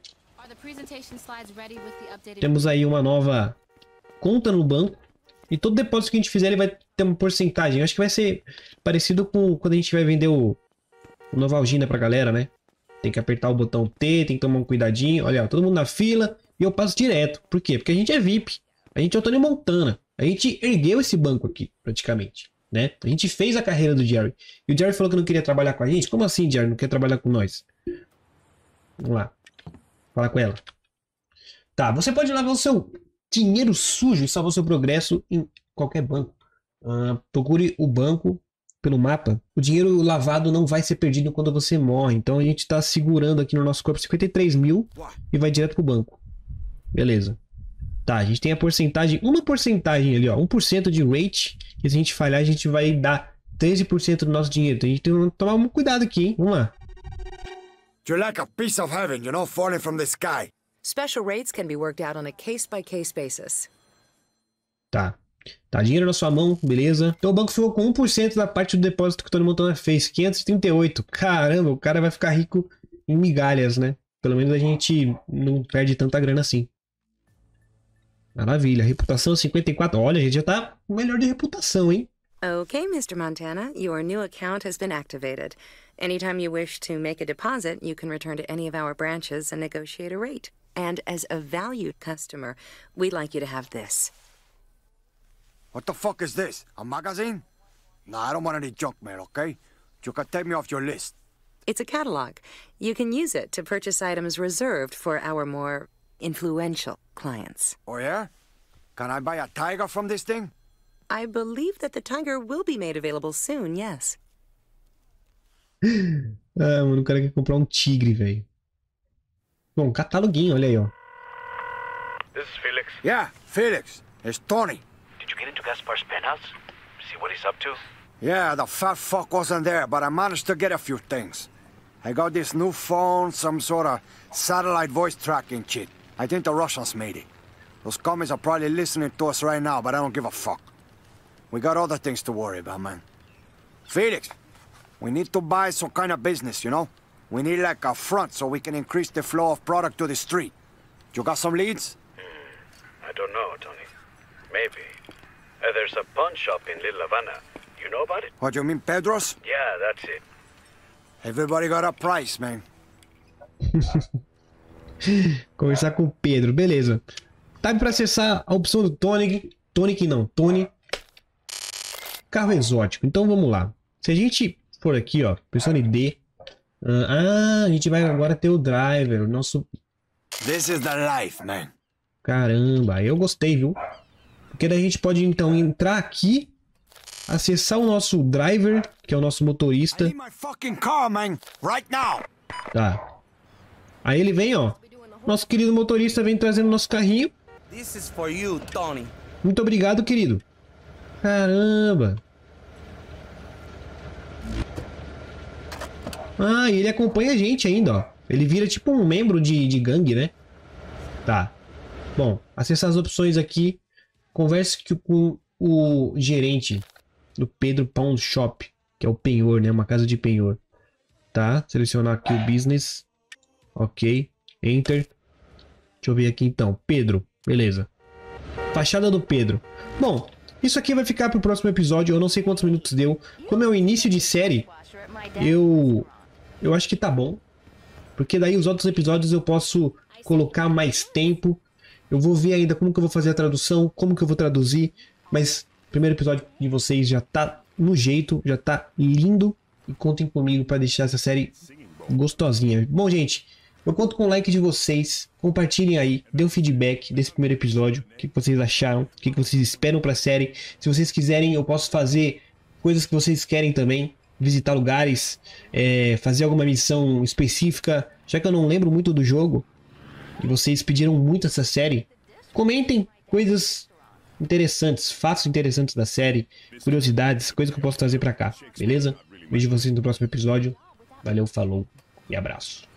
Temos aí uma nova conta no banco. E todo depósito que a gente fizer, ele vai ter uma porcentagem. Eu acho que vai ser parecido com quando a gente vai vender o, o Novalgina pra galera, né? Tem que apertar o botão T, tem que tomar um cuidadinho. Olha, ó, todo mundo na fila e eu passo direto. Por quê? Porque a gente é V I P. A gente é o Tony Montana. A gente ergueu esse banco aqui, praticamente. Né? A gente fez a carreira do Jerry. E o Jerry falou que não queria trabalhar com a gente. Como assim, Jerry? Não quer trabalhar com nós? Vamos lá. Fala com ela. Tá, você pode lavar o seu dinheiro sujo e salvar o seu progresso em qualquer banco. Uh, procure o banco pelo mapa. O dinheiro lavado não vai ser perdido quando você morre. Então a gente está segurando aqui no nosso corpo cinquenta e três mil e vai direto pro banco. Beleza. Tá, a gente tem a porcentagem, uma porcentagem ali, ó, um por cento de rate. E se a gente falhar, a gente vai dar treze por cento do nosso dinheiro. Então a gente tem que tomar um cuidado aqui, hein? Vamos lá. You're like a piece of heaven, you know, falling from the sky. Special rates can be worked out on a case-by-case basis. Tá. Tá, dinheiro na sua mão, beleza. Então o banco ficou com um por cento da parte do depósito que o Tony Montana fez, quinhentos e trinta e oito. Caramba, o cara vai ficar rico em migalhas, né? Pelo menos a gente não perde tanta grana assim. Maravilha, reputação cinquenta e quatro. Olha, a gente já tá melhor de reputação, hein? Okay, Mister Montana, your new account has been activated. Anytime you wish to make a deposit, you can return to any of our branches and negotiate a rate. And as a valued customer, we'd like you to have this. What the fuck is this? A magazine? Nah, I don't want any junk mail, okay? You can take me off your list. It's a catalog. You can use it to purchase items reserved for our more influential clients. Oh, yeah? Can I buy a tiger from this thing? I believe that the tiger will be made available soon, yes. Ah, mano, o cara quer comprar um tigre, velho. Bom, cataloguinho, olha aí, ó. This is Felix. Yeah, Felix. It's Tony. Did you get into Gaspar's penthouse? See what he's up to? Yeah, the fat fuck wasn't there, but I managed to get a few things. I got this new phone, some sort of satellite voice tracking shit. I think the Russians made it. Those commies are probably listening to us right now, but I don't give a fuck. We got other things to worry about, man. Felix, we need to buy some kind of business, you know? We need like a front so we can increase the flow of product to the street. You got some leads? Hmm, I don't know, Tony. Maybe. Uh, there's a pawn shop in Little Havana. You know about it? What, you mean Pedro's? Yeah, that's it. Everybody got a price, man. Conversar com o Pedro, beleza. Time para acessar a opção do Tonic. Tonic não, Tony. Carro exótico. Então vamos lá. Se a gente for aqui, ó, Persona D. Ah, a gente vai agora ter o driver, o nosso... This is the life, man. Caramba, eu gostei, viu? Porque daí a gente pode então entrar aqui, acessar o nosso driver, que é o nosso motorista. I need my fucking car, man, right now. Tá. Aí ele vem, ó. Nosso querido motorista vem trazendo nosso carrinho. This is for you, Tony. Muito obrigado, querido. Caramba. Ah, e ele acompanha a gente ainda, ó. Ele vira tipo um membro de, de gangue, né? Tá. Bom, acessar as opções aqui. Converse com o gerente do Pedro Pawn Shop, que é o penhor, né? Uma casa de penhor. Tá. Selecionar aqui o business. Ok. Enter. Deixa eu ver aqui então. Pedro. Beleza. Fachada do Pedro. Bom, isso aqui vai ficar pro próximo episódio. Eu não sei quantos minutos deu. Como é o início de série, eu... Eu acho que tá bom. Porque daí os outros episódios eu posso colocar mais tempo. Eu vou ver ainda como que eu vou fazer a tradução, como que eu vou traduzir. Mas o primeiro episódio de vocês já tá no jeito, já tá lindo. E contem comigo para deixar essa série gostosinha. Bom, gente, eu conto com o like de vocês. Compartilhem aí, dê um feedback desse primeiro episódio. O que vocês acharam, o que vocês esperam pra série. Se vocês quiserem, eu posso fazer coisas que vocês querem também. Visitar lugares, é, fazer alguma missão específica. Já que eu não lembro muito do jogo e vocês pediram muito essa série, comentem coisas interessantes, fatos interessantes da série, curiosidades, coisas que eu posso trazer pra cá, beleza? Vejo vocês no próximo episódio. Valeu, falou e abraço.